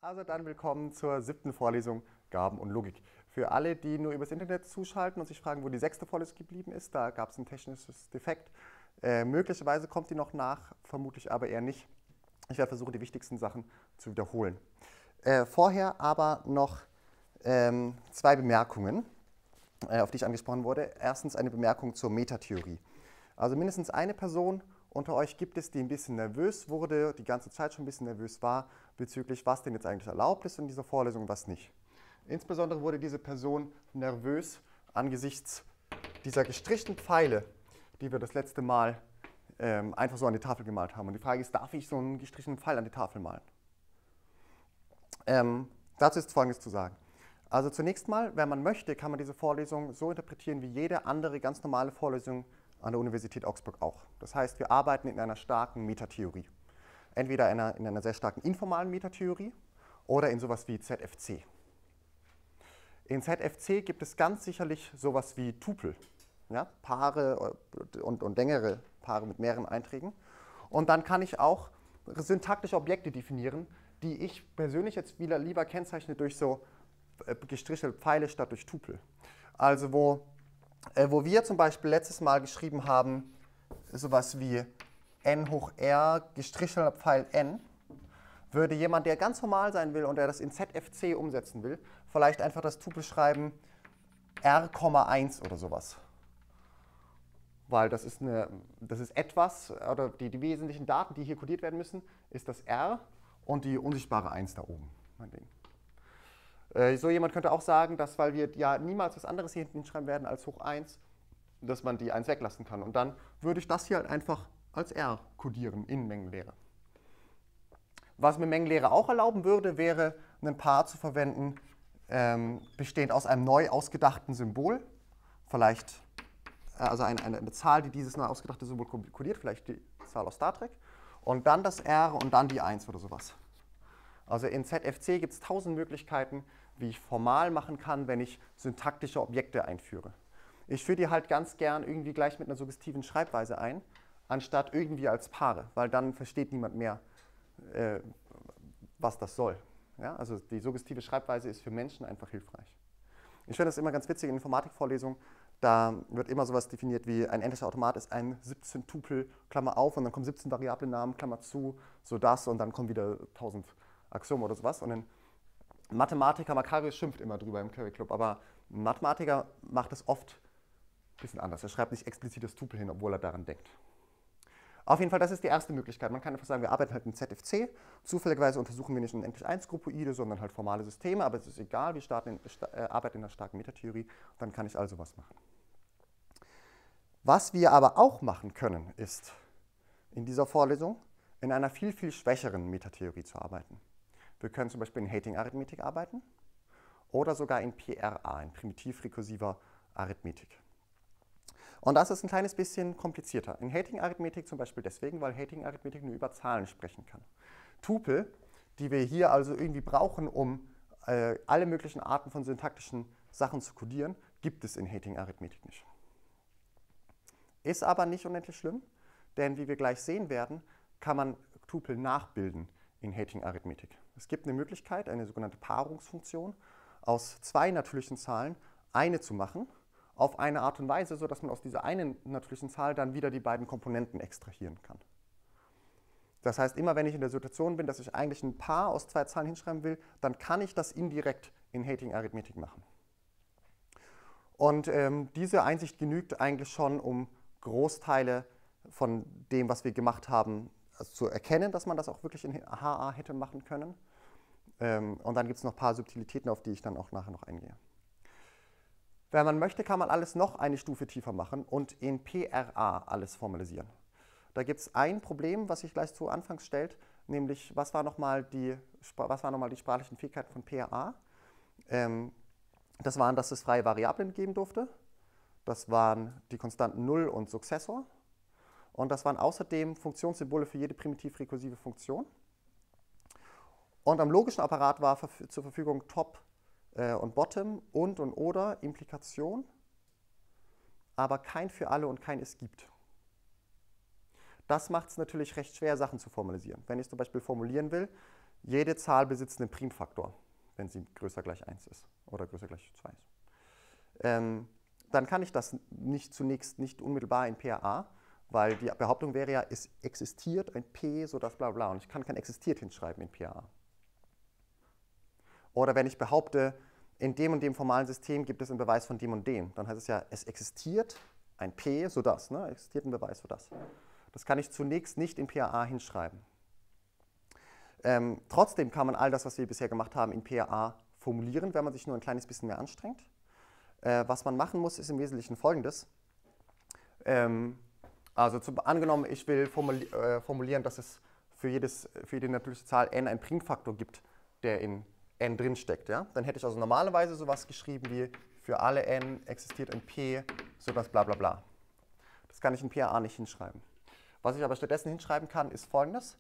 Also dann willkommen zur 7. Vorlesung Gaben und Logik. Für alle, die nur übers Internet zuschalten und sich fragen, wo die 6. Vorlesung geblieben ist, da gab es ein technisches Defekt. Möglicherweise kommt die noch nach, vermutlich aber eher nicht. Ich werde versuchen, die wichtigsten Sachen zu wiederholen. Vorher aber noch zwei Bemerkungen, auf die ich angesprochen wurde. Erstens eine Bemerkung zur Metatheorie. Also mindestens eine Person unter euch gibt es, die ein bisschen nervös wurde, die ganze Zeit schon ein bisschen nervös war, bezüglich was denn jetzt eigentlich erlaubt ist in dieser Vorlesung und was nicht. Insbesondere wurde diese Person nervös angesichts dieser gestrichenen Pfeile, die wir das letzte Mal einfach so an die Tafel gemalt haben. Und die Frage ist, darf ich so einen gestrichenen Pfeil an die Tafel malen? Dazu ist Folgendes zu sagen. Also zunächst mal, wenn man möchte, kann man diese Vorlesung so interpretieren wie jede andere ganz normale Vorlesung an der Universität Augsburg auch. Das heißt, wir arbeiten in einer starken Metatheorie. Entweder in einer sehr starken informalen Metatheorie oder in sowas wie ZFC. In ZFC gibt es ganz sicherlich sowas wie Tupel, ja? Paare und längere Paare mit mehreren Einträgen. Und dann kann ich auch syntaktische Objekte definieren, die ich persönlich jetzt lieber kennzeichne durch so gestrichelte Pfeile statt durch Tupel. Also wo wir zum Beispiel letztes Mal geschrieben haben, sowas wie n hoch r gestrichener Pfeil n, würde jemand, der ganz normal sein will und der das in ZFC umsetzen will, vielleicht einfach das Tupel schreiben r,1 oder sowas. Weil das ist etwas, oder die wesentlichen Daten, die hier kodiert werden müssen, ist das r und die unsichtbare 1 da oben. So jemand könnte auch sagen, dass, weil wir ja niemals was anderes hier hinten schreiben werden als hoch 1, dass man die 1 weglassen kann. Und dann würde ich das hier halt einfach als r kodieren in Mengenlehre. Was mir Mengenlehre auch erlauben würde, wäre ein Paar zu verwenden, bestehend aus einem neu ausgedachten Symbol. Vielleicht also eine Zahl, die dieses neu ausgedachte Symbol kodiert, vielleicht die Zahl aus Star Trek. Und dann das r und dann die 1 oder sowas. Also in ZFC gibt es 1000 Möglichkeiten, wie ich formal machen kann, wenn ich syntaktische Objekte einführe. Ich führe die halt ganz gern irgendwie gleich mit einer suggestiven Schreibweise ein, anstatt irgendwie als Paare, weil dann versteht niemand mehr, was das soll. Ja? Also die suggestive Schreibweise ist für Menschen einfach hilfreich. Ich finde das immer ganz witzig in Informatikvorlesungen, da wird immer sowas definiert wie ein endlicher Automat ist ein 17-Tupel, Klammer auf, und dann kommen 17 Variablennamen, Klammer zu, so das, und dann kommen wieder 1000 Axiome oder sowas. Und ein Mathematiker, Makarios schimpft immer drüber im Curry Club, aber ein Mathematiker macht es oft ein bisschen anders. Er schreibt nicht explizit das Tupel hin, obwohl er daran denkt. Auf jeden Fall, das ist die erste Möglichkeit. Man kann einfach sagen, wir arbeiten halt in ZFC. Zufälligerweise untersuchen wir nicht ein endlich 1 Gruppoide, sondern halt formale Systeme, aber es ist egal, wir arbeiten in einer starken Metatheorie, dann kann ich also was machen. Was wir aber auch machen können, ist in dieser Vorlesung in einer viel, viel schwächeren Metatheorie zu arbeiten. Wir können zum Beispiel in Hating-Arithmetik arbeiten oder sogar in PRA, in primitiv-rekursiver Arithmetik. Und das ist ein kleines bisschen komplizierter. In Hating-Arithmetik zum Beispiel deswegen, weil Hating-Arithmetik nur über Zahlen sprechen kann. Tupel, die wir hier also irgendwie brauchen, um alle möglichen Arten von syntaktischen Sachen zu kodieren, gibt es in Hating-Arithmetik nicht. Ist aber nicht unendlich schlimm, denn wie wir gleich sehen werden, kann man Tupel nachbilden in Hating-Arithmetik. Es gibt eine Möglichkeit, eine sogenannte Paarungsfunktion, aus zwei natürlichen Zahlen eine zu machen, auf eine Art und Weise, sodass man aus dieser einen natürlichen Zahl dann wieder die beiden Komponenten extrahieren kann. Das heißt, immer wenn ich in der Situation bin, dass ich eigentlich ein Paar aus zwei Zahlen hinschreiben will, dann kann ich das indirekt in Hating-Arithmetik machen. Und diese Einsicht genügt eigentlich schon, um Großteile von dem, was wir gemacht haben, zu erkennen, dass man das auch wirklich in HA hätte machen können. Und dann gibt es noch ein paar Subtilitäten, auf die ich dann auch nachher noch eingehe. Wenn man möchte, kann man alles noch eine Stufe tiefer machen und in PRA alles formalisieren. Da gibt es ein Problem, was sich gleich zu Anfangs stellt, nämlich was waren nochmal die sprachlichen Fähigkeiten von PRA? Das waren, dass es freie Variablen geben durfte. Das waren die Konstanten 0 und Sukzessor. Und das waren außerdem Funktionssymbole für jede primitiv-rekursive Funktion. Und am logischen Apparat war zur Verfügung Top und Bottom und oder Implikation, aber kein für alle und kein es gibt. Das macht es natürlich recht schwer, Sachen zu formalisieren. Wenn ich zum Beispiel formulieren will, Jede Zahl besitzt einen Primfaktor, wenn sie größer gleich 1 ist oder größer gleich 2 ist. Dann kann ich das zunächst nicht unmittelbar in PAA, weil die Behauptung wäre ja, es existiert ein P, sodass bla bla, und ich kann kein existiert hinschreiben in PAA. Oder wenn ich behaupte, in dem und dem formalen System gibt es einen Beweis von dem und dem, dann heißt es ja, es existiert ein P, sodass, ne? Existiert ein Beweis für das. Das kann ich zunächst nicht in PAA hinschreiben. Trotzdem kann man all das, was wir bisher gemacht haben, in PAA formulieren, wenn man sich nur ein kleines bisschen mehr anstrengt. Was man machen muss, ist im Wesentlichen Folgendes. Angenommen, ich will formulieren, dass es für jede natürliche Zahl n einen Primfaktor gibt, der in n drin steckt. Ja? Dann hätte ich also normalerweise sowas geschrieben wie, für alle n existiert ein p, sodass bla bla bla. Das kann ich in PAA nicht hinschreiben. Was ich aber stattdessen hinschreiben kann, ist Folgendes.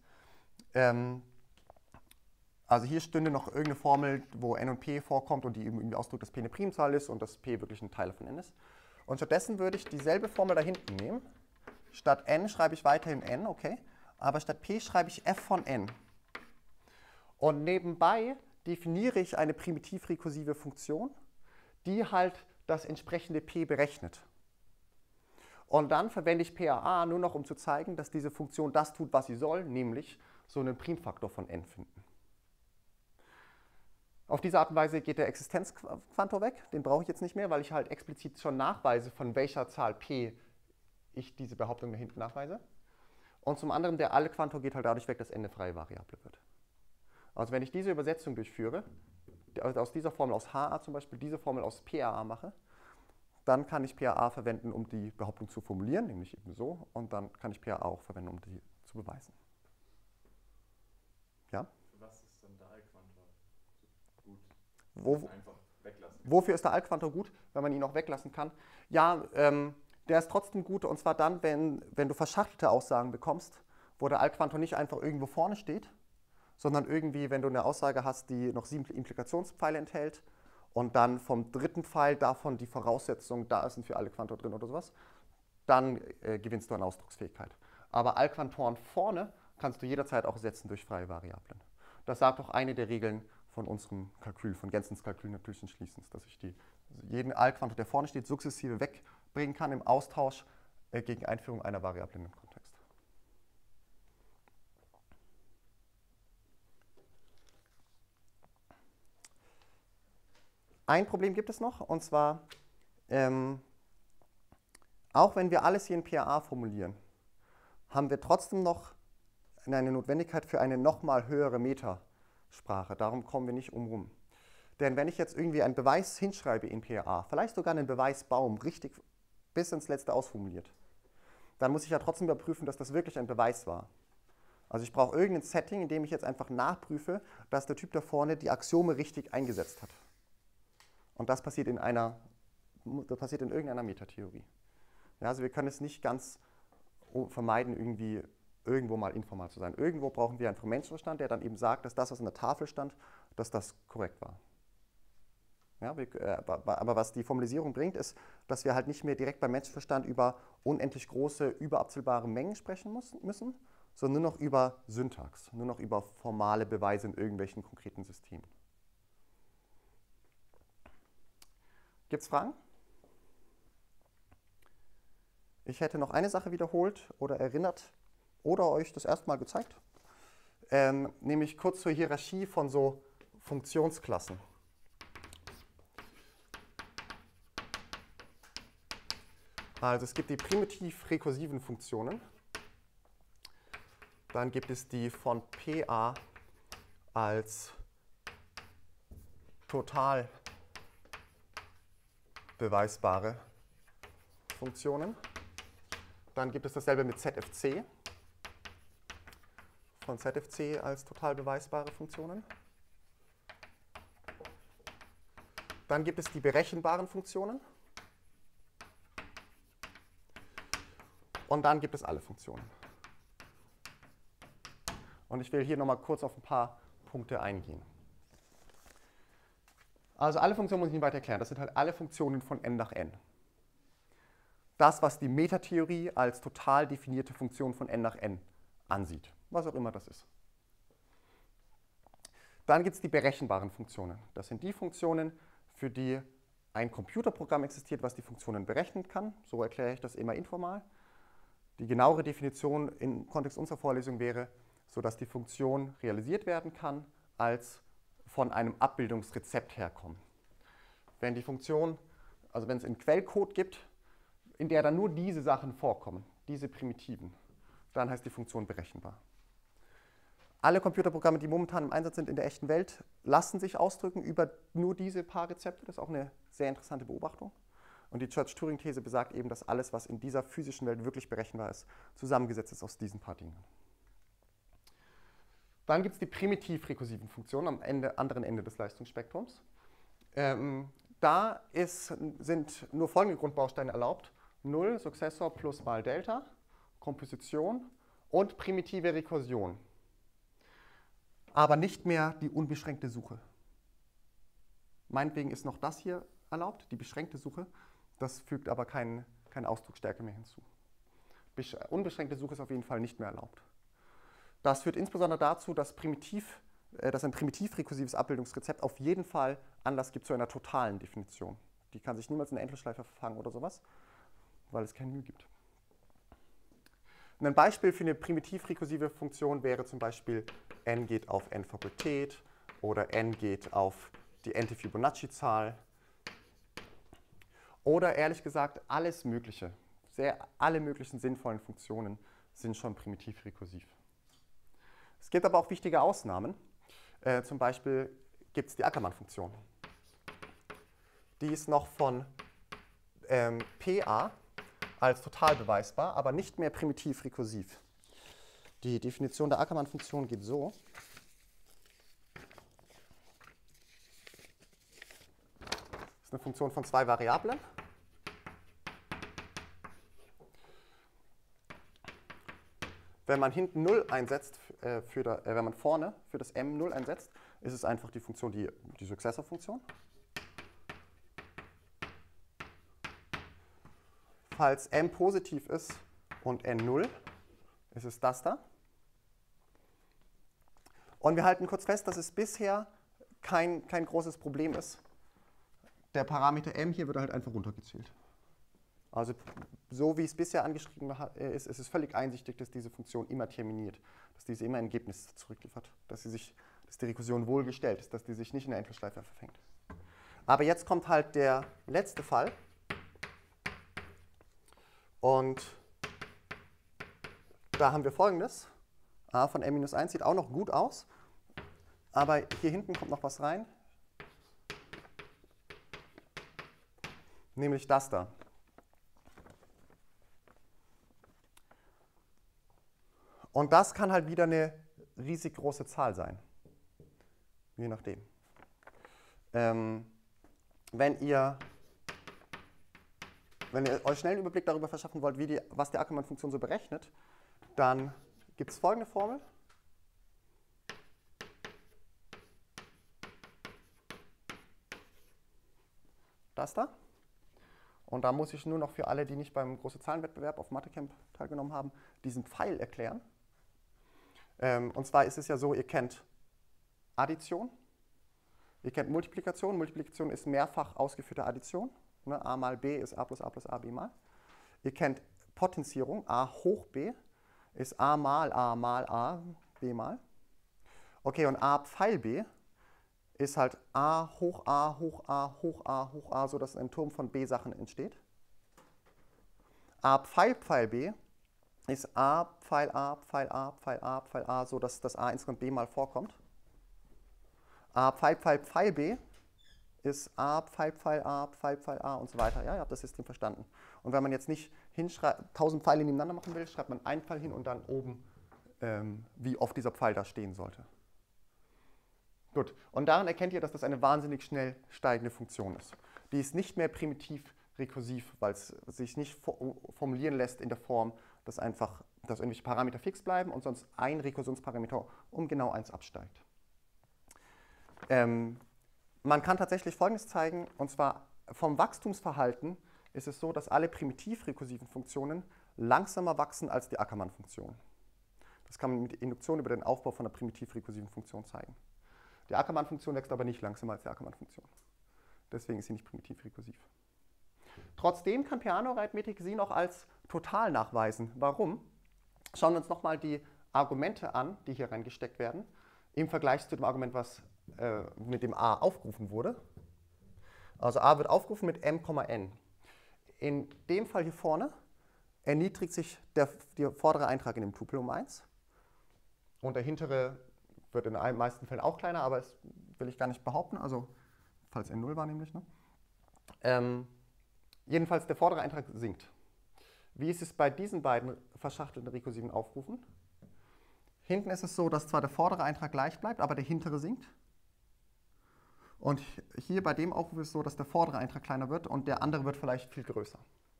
Also hier stünde noch irgendeine Formel, wo n und p vorkommt und die irgendwie ausdrückt, dass p eine Primzahl ist und dass p wirklich ein Teil von n ist. Und stattdessen würde ich dieselbe Formel da hinten nehmen. Statt n schreibe ich weiterhin n, okay, aber statt p schreibe ich f von n. Und nebenbei definiere ich eine primitiv-rekursive Funktion, die halt das entsprechende p berechnet. Und dann verwende ich PAA nur noch, um zu zeigen, dass diese Funktion das tut, was sie soll, nämlich so einen Primfaktor von n finden. Auf diese Art und Weise geht der Existenzquantor weg, den brauche ich jetzt nicht mehr, weil ich halt explizit schon nachweise, von welcher Zahl p ich diese Behauptung da hinten nachweise. Und zum anderen, der Alle-Quantor geht halt dadurch weg, dass n eine freie Variable wird. Also wenn ich diese Übersetzung durchführe, aus dieser Formel aus HA zum Beispiel diese Formel aus PAA mache, dann kann ich PAA verwenden, um die Behauptung zu formulieren, nämlich eben so, und dann kann ich PAA auch verwenden, um die zu beweisen. Ja? Für was ist dann der Allquantor gut? Einfach weglassen. Wofür ist der Allquantor gut, wenn man ihn auch weglassen kann? Ja, der ist trotzdem gut, und zwar dann, wenn du verschachtelte Aussagen bekommst, wo der Allquantor nicht einfach irgendwo vorne steht, sondern irgendwie, wenn du eine Aussage hast, die noch 7 Implikationspfeile enthält und dann vom dritten Pfeil davon die Voraussetzung, da ist ein für alle Quantor drin oder sowas, dann gewinnst du an Ausdrucksfähigkeit. Aber Allquantoren vorne kannst du jederzeit auch setzen durch freie Variablen. Das sagt auch eine der Regeln von unserem Kalkül, von Gensens Kalkül natürlichen Schließens, dass ich jeden Allquantor, der vorne steht, sukzessive wegbringen kann im Austausch gegen Einführung einer Variablen im Kontext. Ein Problem gibt es noch, und zwar, auch wenn wir alles hier in PAA formulieren, haben wir trotzdem noch eine Notwendigkeit für eine nochmal höhere Metasprache. Darum kommen wir nicht umrum. Denn wenn ich jetzt irgendwie einen Beweis hinschreibe in PAA, vielleicht sogar einen Beweisbaum richtig bis ins Letzte ausformuliert, dann muss ich ja trotzdem überprüfen, dass das wirklich ein Beweis war. Also ich brauche irgendein Setting, in dem ich jetzt einfach nachprüfe, dass der Typ da vorne die Axiome richtig eingesetzt hat. Und das passiert in irgendeiner Metatheorie. Ja, also wir können es nicht ganz vermeiden, irgendwo mal informal zu sein. Irgendwo brauchen wir einen vom Menschenverstand, der dann eben sagt, dass das, was an der Tafel stand, dass das korrekt war. Ja, aber was die Formalisierung bringt, ist, dass wir halt nicht mehr direkt beim Menschenverstand über unendlich große, überabzählbare Mengen sprechen müssen, sondern nur noch über Syntax, nur noch über formale Beweise in irgendwelchen konkreten Systemen. Gibt es Fragen? Ich hätte noch eine Sache wiederholt oder erinnert oder euch das erstmal gezeigt, nämlich kurz zur Hierarchie von so Funktionsklassen. Also es gibt die primitiv-rekursiven Funktionen, dann gibt es die von PA als total beweisbare Funktionen. Dann gibt es dasselbe mit ZFC, von ZFC als total beweisbare Funktionen. Dann gibt es die berechenbaren Funktionen. Und dann gibt es alle Funktionen. Und ich will hier nochmal kurz auf ein paar Punkte eingehen. Also alle Funktionen muss ich nicht weiter erklären. Das sind halt alle Funktionen von n nach n. Das, was die Metatheorie als total definierte Funktion von n nach n ansieht. Was auch immer das ist. Dann gibt es die berechenbaren Funktionen. Das sind die Funktionen, für die ein Computerprogramm existiert, was die Funktionen berechnen kann. So erkläre ich das immer informal. Die genauere Definition im Kontext unserer Vorlesung wäre, sodass die Funktion realisiert werden kann, als von einem Abbildungsrezept herkommen. Wenn die Funktion, also wenn es einen Quellcode gibt, in der dann nur diese Sachen vorkommen, diese Primitiven, dann heißt die Funktion berechenbar. Alle Computerprogramme, die momentan im Einsatz sind in der echten Welt, lassen sich ausdrücken über nur diese paar Rezepte. Das ist auch eine sehr interessante Beobachtung. Und die Church-Turing-These besagt eben, dass alles, was in dieser physischen Welt wirklich berechenbar ist, zusammengesetzt ist aus diesen paar Dingen. Dann gibt es die primitiv-rekursiven Funktionen am anderen Ende des Leistungsspektrums. Sind nur folgende Grundbausteine erlaubt: 0, Successor plus mal Delta, Komposition und primitive Rekursion. Aber nicht mehr die unbeschränkte Suche. Meinetwegen ist noch das hier erlaubt, die beschränkte Suche. Das fügt aber keine Ausdrucksstärke mehr hinzu. Unbeschränkte Suche ist auf jeden Fall nicht mehr erlaubt. Das führt insbesondere dazu, dass ein primitiv-rekursives Abbildungsrezept auf jeden Fall Anlass gibt zu einer totalen Definition. Die kann sich niemals in eine Endlosschleife verfangen oder sowas, weil es kein Mühe gibt. Und ein Beispiel für eine primitiv-rekursive Funktion wäre zum Beispiel n geht auf n Fakultät oder n geht auf die n-te Fibonacci-Zahl. Oder ehrlich gesagt, alles Mögliche, alle möglichen sinnvollen Funktionen sind schon primitiv-rekursiv. Es gibt aber auch wichtige Ausnahmen. Zum Beispiel gibt es die Ackermann-Funktion. Die ist noch von PA als total beweisbar, aber nicht mehr primitiv-rekursiv. Die Definition der Ackermann-Funktion geht so. Das ist eine Funktion von zwei Variablen. Wenn man hinten 0 einsetzt, wenn man vorne für das m 0 einsetzt, ist es einfach die Funktion, die Successor-Funktion. Falls m positiv ist und n 0, ist es das da. Und wir halten kurz fest, dass es bisher kein großes Problem ist. Der Parameter m hier wird halt einfach runtergezählt. Also so wie es bisher angeschrieben ist, ist es völlig einsichtig, dass diese Funktion immer terminiert, dass diese immer ein Ergebnis zurückliefert, dass die Rekursion wohlgestellt ist, dass die sich nicht in der Endlosschleife verfängt. Aber jetzt kommt halt der letzte Fall. Und da haben wir Folgendes. A von m-1 sieht auch noch gut aus, aber hier hinten kommt noch was rein, nämlich das da. Und das kann halt wieder eine riesig große Zahl sein, je nachdem. Wenn ihr euch schnell einen Überblick darüber verschaffen wollt, was die Ackermann-Funktion so berechnet, dann gibt es folgende Formel. Das da. Und da muss ich nur noch für alle, die nicht beim großen Zahlenwettbewerb auf Mathecamp teilgenommen haben, diesen Pfeil erklären. Und zwar ist es ja so, ihr kennt Addition, ihr kennt Multiplikation. Multiplikation ist mehrfach ausgeführte Addition. Ne? A mal b ist a plus a b mal. Ihr kennt Potenzierung, a hoch b ist a mal a b mal. Okay, und a Pfeil b ist halt a hoch a hoch a hoch a hoch a, sodass ein Turm von b-Sachen entsteht. A Pfeil b ist a Pfeil a Pfeil a Pfeil a Pfeil a, sodass das a insgesamt b mal vorkommt. A Pfeil b ist a Pfeil a Pfeil a und so weiter. Ja, ihr habt das System verstanden. Und wenn man jetzt nicht 1000 Pfeile nebeneinander machen will, schreibt man einen Pfeil hin und dann oben, wie oft dieser Pfeil da stehen sollte. Gut, und daran erkennt ihr, dass das eine wahnsinnig schnell steigende Funktion ist. Die ist nicht mehr primitiv-rekursiv, weil es sich nicht formulieren lässt in der Form, dass irgendwelche Parameter fix bleiben und sonst ein Rekursionsparameter um genau 1 absteigt. Man kann tatsächlich Folgendes zeigen, und zwar vom Wachstumsverhalten ist es so, dass alle primitiv-rekursiven Funktionen langsamer wachsen als die Ackermann-Funktion. Das kann man mit Induktion über den Aufbau von einer primitiv-rekursiven Funktion zeigen. Die Ackermann-Funktion wächst aber nicht langsamer als die Ackermann-Funktion. Deswegen ist sie nicht primitiv rekursiv. Trotzdem kann Peano-Arithmetik sie noch als total nachweisen. Warum? Schauen wir uns nochmal die Argumente an, die hier reingesteckt werden, im Vergleich zu dem Argument, was mit dem a aufgerufen wurde. Also a wird aufgerufen mit m,n. In dem Fall hier vorne erniedrigt sich der vordere Eintrag in dem Tupel um 1 und der hintere wird in den meisten Fällen auch kleiner, aber das will ich gar nicht behaupten, also falls n 0 war nämlich. Ne? Jedenfalls der vordere Eintrag sinkt. Wie ist es bei diesen beiden verschachtelten rekursiven Aufrufen? Hinten ist es so, dass zwar der vordere Eintrag gleich bleibt, aber der hintere sinkt. Und hier bei dem Aufruf ist es so, dass der vordere Eintrag kleiner wird und der andere wird vielleicht viel größer.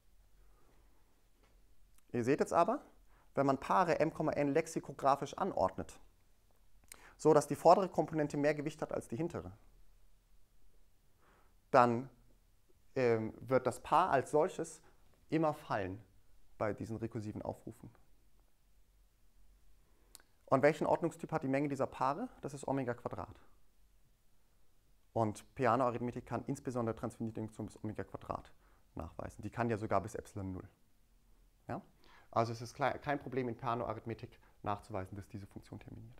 Ihr seht jetzt aber, wenn man Paare m,n lexikografisch anordnet, so dass die vordere Komponente mehr Gewicht hat als die hintere, dann wird das Paar als solches immer fallen bei diesen rekursiven Aufrufen. Und welchen Ordnungstyp hat die Menge dieser Paare? Das ist Omega Quadrat. Und Peano-Arithmetik kann insbesondere Transfinitionsfunktion bis Omega Quadrat nachweisen. Die kann ja sogar bis Epsilon 0. Ja? Also es ist kein Problem in Peano-Arithmetik nachzuweisen, dass diese Funktion terminiert.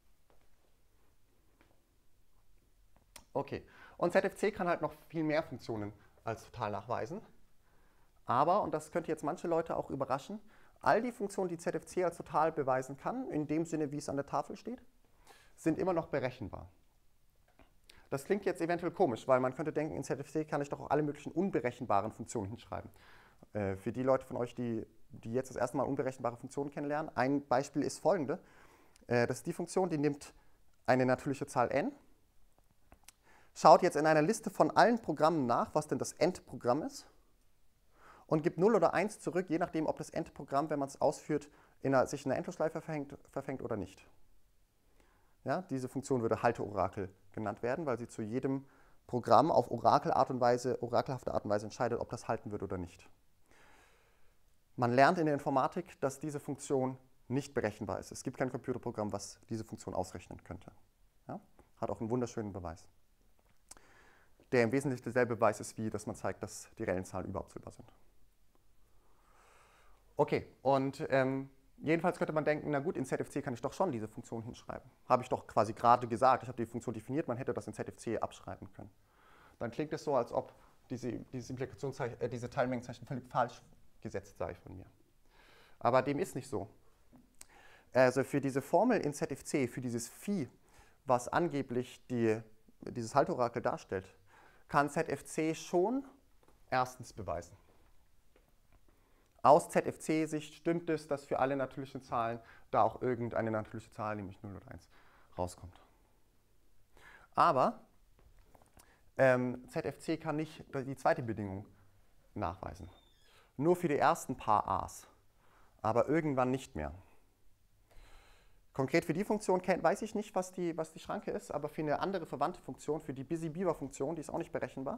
Okay, und ZFC kann halt noch viel mehr Funktionen als total nachweisen. Aber, und das könnte jetzt manche Leute auch überraschen, all die Funktionen, die ZFC als total beweisen kann, in dem Sinne, wie es an der Tafel steht, sind immer noch berechenbar. Das klingt jetzt eventuell komisch, weil man könnte denken, in ZFC kann ich doch auch alle möglichen unberechenbaren Funktionen hinschreiben. Für die Leute von euch, die jetzt das erste Mal unberechenbare Funktionen kennenlernen, ein Beispiel ist folgende. Das ist die Funktion, die nimmt eine natürliche Zahl n, schaut jetzt in einer Liste von allen Programmen nach, was denn das Endprogramm ist, und gibt 0 oder 1 zurück, je nachdem, ob das Endprogramm, wenn man es ausführt, sich in einer Endlosschleife verfängt oder nicht. Ja, diese Funktion würde Halteorakel genannt werden, weil sie zu jedem Programm auf orakelhafte Art und Weise entscheidet, ob das halten wird oder nicht. Man lernt in der Informatik, dass diese Funktion nicht berechenbar ist. Es gibt kein Computerprogramm, was diese Funktion ausrechnen könnte. Ja? Hat auch einen wunderschönen Beweis, der im Wesentlichen derselbe Beweis ist, wie dass man zeigt, dass die reellen Zahlen überabzählbar sind. Okay, und jedenfalls könnte man denken, na gut, in ZFC kann ich doch schon diese Funktion hinschreiben. Habe ich doch quasi gerade gesagt, ich habe die Funktion definiert, man hätte das in ZFC abschreiben können. Dann klingt es so, als ob diese Teilmengenzeichen völlig falsch gesetzt sei von mir. Aber dem ist nicht so. Also für diese Formel in ZFC, für dieses Phi, was angeblich dieses Halteorakel darstellt, kann ZFC schon erstens beweisen. Aus ZFC-Sicht stimmt es, dass für alle natürlichen Zahlen da auch irgendeine natürliche Zahl, nämlich 0 oder 1, rauskommt. Aber ZFC kann nicht die zweite Bedingung nachweisen. Nur für die ersten paar A's, aber irgendwann nicht mehr. Konkret für die Funktion weiß ich nicht, was die Schranke ist, aber für eine andere verwandte Funktion, für die Busy-Beaver-Funktion, die ist auch nicht berechenbar.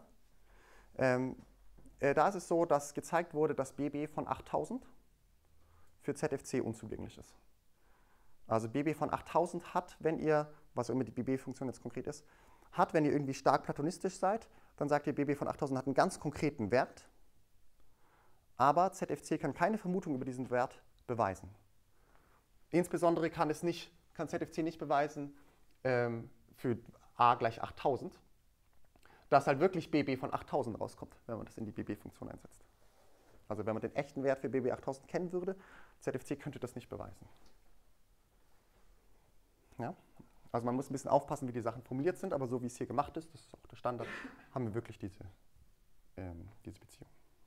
Da ist es so, dass gezeigt wurde, dass BB von 8000 für ZFC unzugänglich ist. Also BB von 8000 hat, wenn ihr, was immer die BB-Funktion jetzt konkret ist, hat, wenn ihr irgendwie stark platonistisch seid, dann sagt ihr, BB von 8000 hat einen ganz konkreten Wert, aber ZFC kann keine Vermutung über diesen Wert beweisen. Insbesondere kann ZFC nicht beweisen für a gleich 8000, dass halt wirklich BB von 8000 rauskommt, wenn man das in die BB-Funktion einsetzt. Also wenn man den echten Wert für BB 8000 kennen würde, ZFC könnte das nicht beweisen. Ja? Also man muss ein bisschen aufpassen, wie die Sachen formuliert sind, aber so wie es hier gemacht ist, das ist auch der Standard, haben wir wirklich diese Beziehung.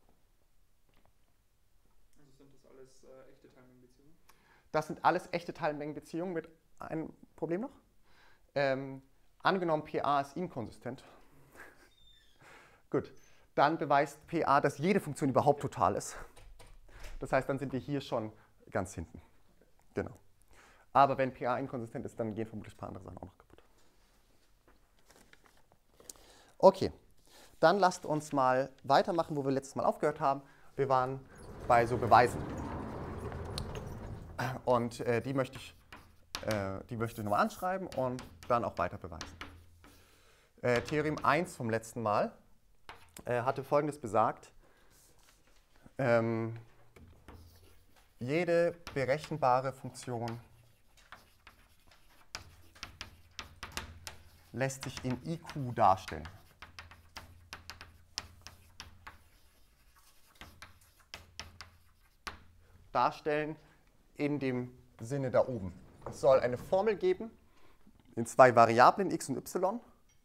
Also sind das alles echte Teilmengenbeziehungen? Das sind alles echte Teilmengenbeziehungen mit einem Problem noch. Angenommen, PA ist inkonsistent. Gut, dann beweist PA, dass jede Funktion überhaupt total ist. Das heißt, dann sind wir hier schon ganz hinten. Genau. Aber wenn PA inkonsistent ist, dann gehen vermutlich ein paar andere Sachen auch noch kaputt. Okay, dann lasst uns mal weitermachen, wo wir letztes Mal aufgehört haben. Wir waren bei so Beweisen. Und die möchte ich nochmal anschreiben und dann auch weiter beweisen. Theorem 1 vom letzten Mal hatte Folgendes besagt. Jede berechenbare Funktion lässt sich in IQ darstellen. Darstellen in dem Sinne da oben. Es soll eine Formel geben in zwei Variablen x und y,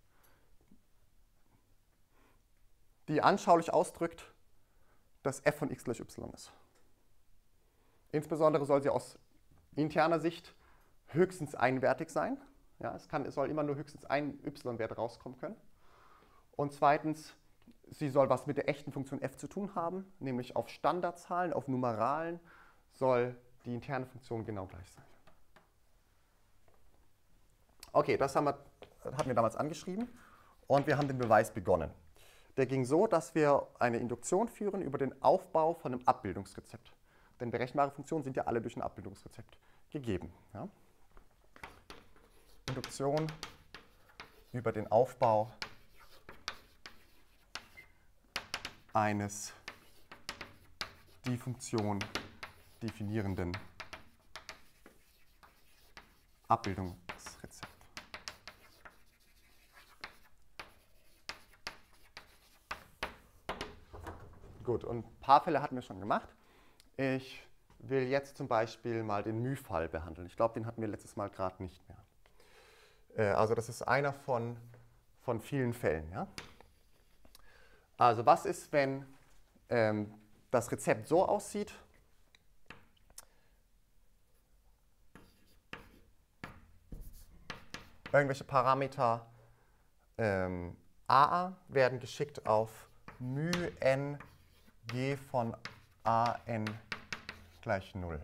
die anschaulich ausdrückt, dass f von x gleich y ist. Insbesondere soll sie aus interner Sicht höchstens einwertig sein. Ja, es soll immer nur höchstens ein y-Wert rauskommen können. Und zweitens, sie soll was mit der echten Funktion f zu tun haben, nämlich auf Standardzahlen, auf Numeralen soll die interne Funktion genau gleich sein. Okay, das hatten wir damals angeschrieben und wir haben den Beweis begonnen. Der ging so, dass wir eine Induktion führen über den Aufbau von einem Abbildungsrezept. Denn berechenbare Funktionen sind ja alle durch ein Abbildungsrezept gegeben. Ja? Induktion über den Aufbau eines die Funktion definierenden Abbildungsrezept. Gut, und ein paar Fälle hatten wir schon gemacht. Ich will jetzt zum Beispiel mal den μ-Fall behandeln. Ich glaube, den hatten wir letztes Mal gerade nicht mehr. Also das ist einer von vielen Fällen. Ja? Also was ist, wenn das Rezept so aussieht? Irgendwelche Parameter a werden geschickt auf μn g von an gleich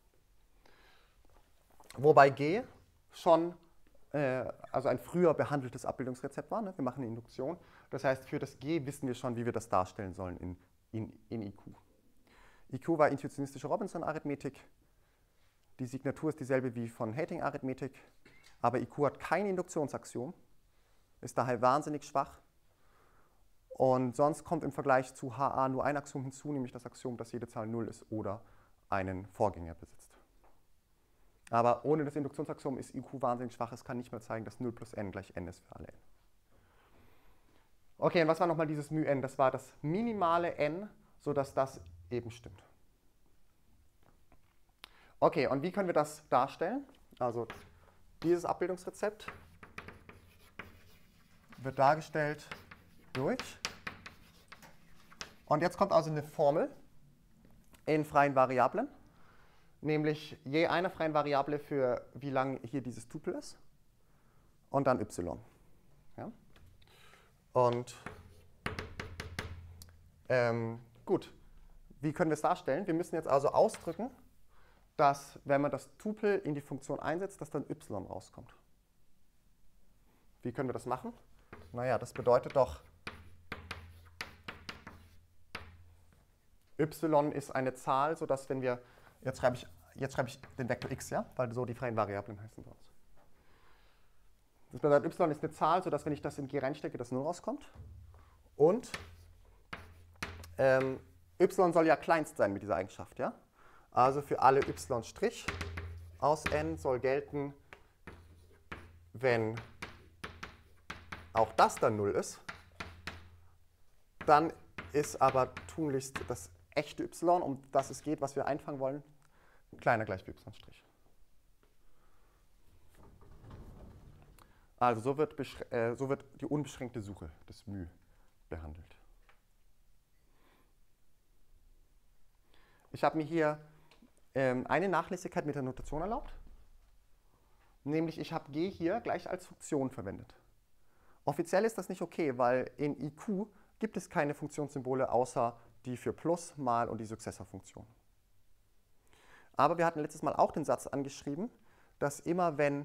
0. Wobei g schon also ein früher behandeltes Abbildungsrezept war. Ne? Wir machen eine Induktion. Das heißt, für das g wissen wir schon, wie wir das darstellen sollen in IQ. IQ war intuitionistische Robinson-Arithmetik. Die Signatur ist dieselbe wie von Hating-Arithmetik. Aber IQ hat kein Induktionsaxiom, ist daher wahnsinnig schwach. Und sonst kommt im Vergleich zu HA nur ein Axiom hinzu, nämlich das Axiom, dass jede Zahl 0 ist oder einen Vorgänger besitzt. Aber ohne das Induktionsaxiom ist IQ wahnsinnig schwach. Es kann nicht mehr zeigen, dass 0 plus n gleich n ist für alle n. Okay, und was war nochmal dieses μn? Das war das minimale n, sodass das eben stimmt. Okay, und wie können wir das darstellen? Also dieses Abbildungsrezept wird dargestellt durch. Und jetzt kommt also eine Formel in freien Variablen, nämlich je einer freien Variable für wie lang hier dieses Tupel ist und dann y. Ja? Und gut, wie können wir es darstellen? Wir müssen jetzt also ausdrücken, dass, wenn man das Tupel in die Funktion einsetzt, dass dann y rauskommt. Wie können wir das machen? Naja, das bedeutet doch, y ist eine Zahl, sodass wenn wir, jetzt schreibe ich den Vektor x, ja, weil so die freien Variablen heißen bei uns. Das bedeutet, y ist eine Zahl, sodass wenn ich das in g reinstecke, das 0 rauskommt. Und y soll ja kleinst sein mit dieser Eigenschaft, ja? Also für alle y' aus n soll gelten, wenn auch das dann 0 ist, dann ist aber tunlichst das echte y, um das es geht, was wir einfangen wollen, kleiner gleich wie y'. Also so wird die unbeschränkte Suche des μ behandelt. Ich habe mir hier eine Nachlässigkeit mit der Notation erlaubt, nämlich ich habe g hier gleich als Funktion verwendet. Offiziell ist das nicht okay, weil in IQ gibt es keine Funktionssymbole außer die für Plus, Mal und die Sukzessorfunktion. Aber wir hatten letztes Mal auch den Satz angeschrieben, dass immer wenn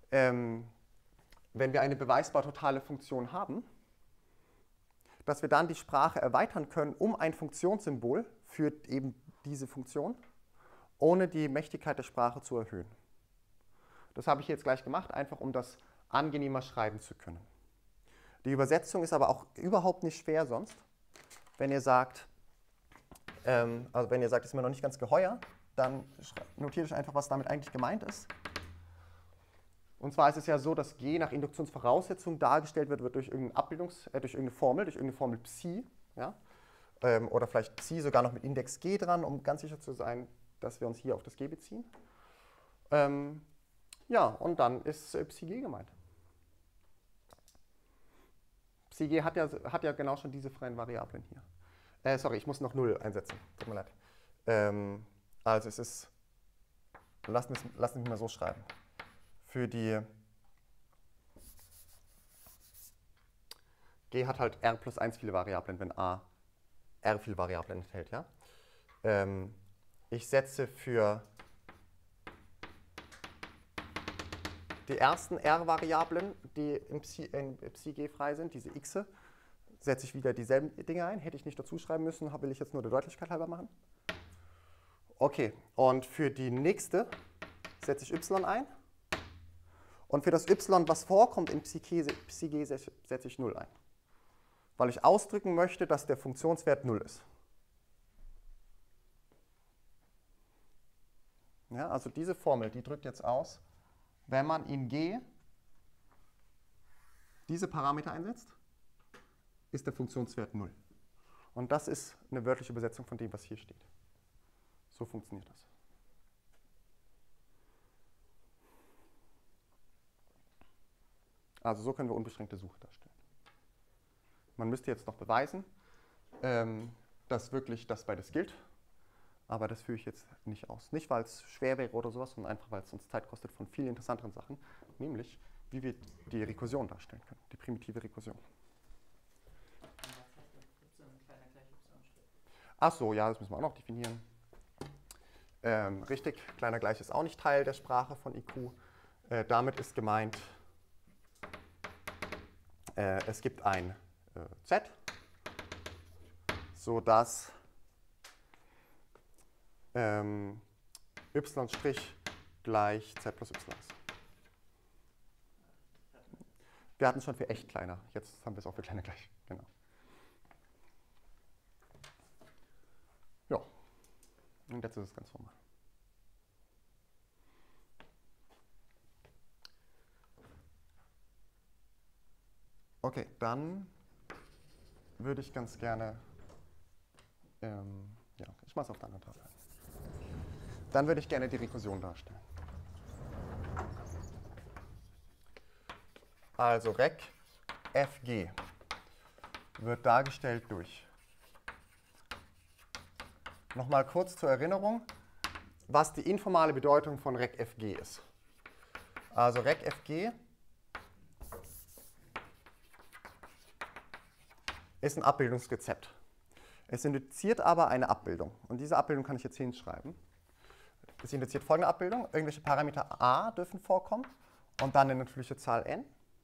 wir eine beweisbar totale Funktion haben, dass wir dann die Sprache erweitern können um ein Funktionssymbol für eben diese Funktion, ohne die Mächtigkeit der Sprache zu erhöhen. Das habe ich jetzt gleich gemacht, einfach um das angenehmer schreiben zu können. Die Übersetzung ist aber auch überhaupt nicht schwer sonst. Wenn ihr sagt, ist mir noch nicht ganz geheuer, dann notiert euch einfach, was damit eigentlich gemeint ist. Und zwar ist es ja so, dass G nach Induktionsvoraussetzung dargestellt wird durch irgendeine Formel Psi. Ja? Oder vielleicht Psi sogar noch mit Index G dran, um ganz sicher zu sein, dass wir uns hier auf das G beziehen. Ja, und dann ist Psi G gemeint. Psi G hat ja genau schon diese freien Variablen hier. Sorry, ich muss noch 0 einsetzen. Tut mir leid. Also es ist, lass mich mal so schreiben. Für die G hat halt R plus 1 viele Variablen, wenn A R viele Variablen enthält. Ja? Ich setze für die ersten R-Variablen, die im Psi G frei sind, diese X, setze ich wieder dieselben Dinge ein. Hätte ich nicht dazu schreiben müssen, will ich jetzt nur der Deutlichkeit halber machen. Okay, und für die nächste setze ich Y ein. Und für das Y, was vorkommt in Psi G, setze ich 0 ein. Weil ich ausdrücken möchte, dass der Funktionswert 0 ist. Ja, also diese Formel, die drückt jetzt aus, wenn man in G diese Parameter einsetzt, ist der Funktionswert 0. Und das ist eine wörtliche Übersetzung von dem, was hier steht. So funktioniert das. Also so können wir unbeschränkte Suche darstellen. Man müsste jetzt noch beweisen, dass wirklich das beides gilt. Aber das führe ich jetzt nicht aus. Nicht, weil es schwer wäre oder sowas, sondern einfach, weil es uns Zeit kostet von vielen interessanteren Sachen, nämlich wie wir die Rekursion darstellen können, die primitive Rekursion. Ach so, ja, das müssen wir auch noch definieren. Richtig, kleiner gleich ist auch nicht Teil der Sprache von IQ. Damit ist gemeint, es gibt ein Z, sodass y' gleich z plus y ist. Wir hatten es schon für echt kleiner, jetzt haben wir es auch für kleiner gleich. Genau. Ja, und jetzt ist es ganz formal. Okay, dann würde ich ganz gerne, ja, ich mache es auf der anderen Tafel. Dann würde ich gerne die Rekursion darstellen. Also Rec Fg wird dargestellt durch, nochmal kurz zur Erinnerung, was die informale Bedeutung von Rec Fg ist. Also Rec Fg ist ein Abbildungsrezept. Es induziert aber eine Abbildung. Und diese Abbildung kann ich jetzt hinschreiben. Es induziert folgende Abbildung. Irgendwelche Parameter a dürfen vorkommen und dann eine natürliche Zahl n.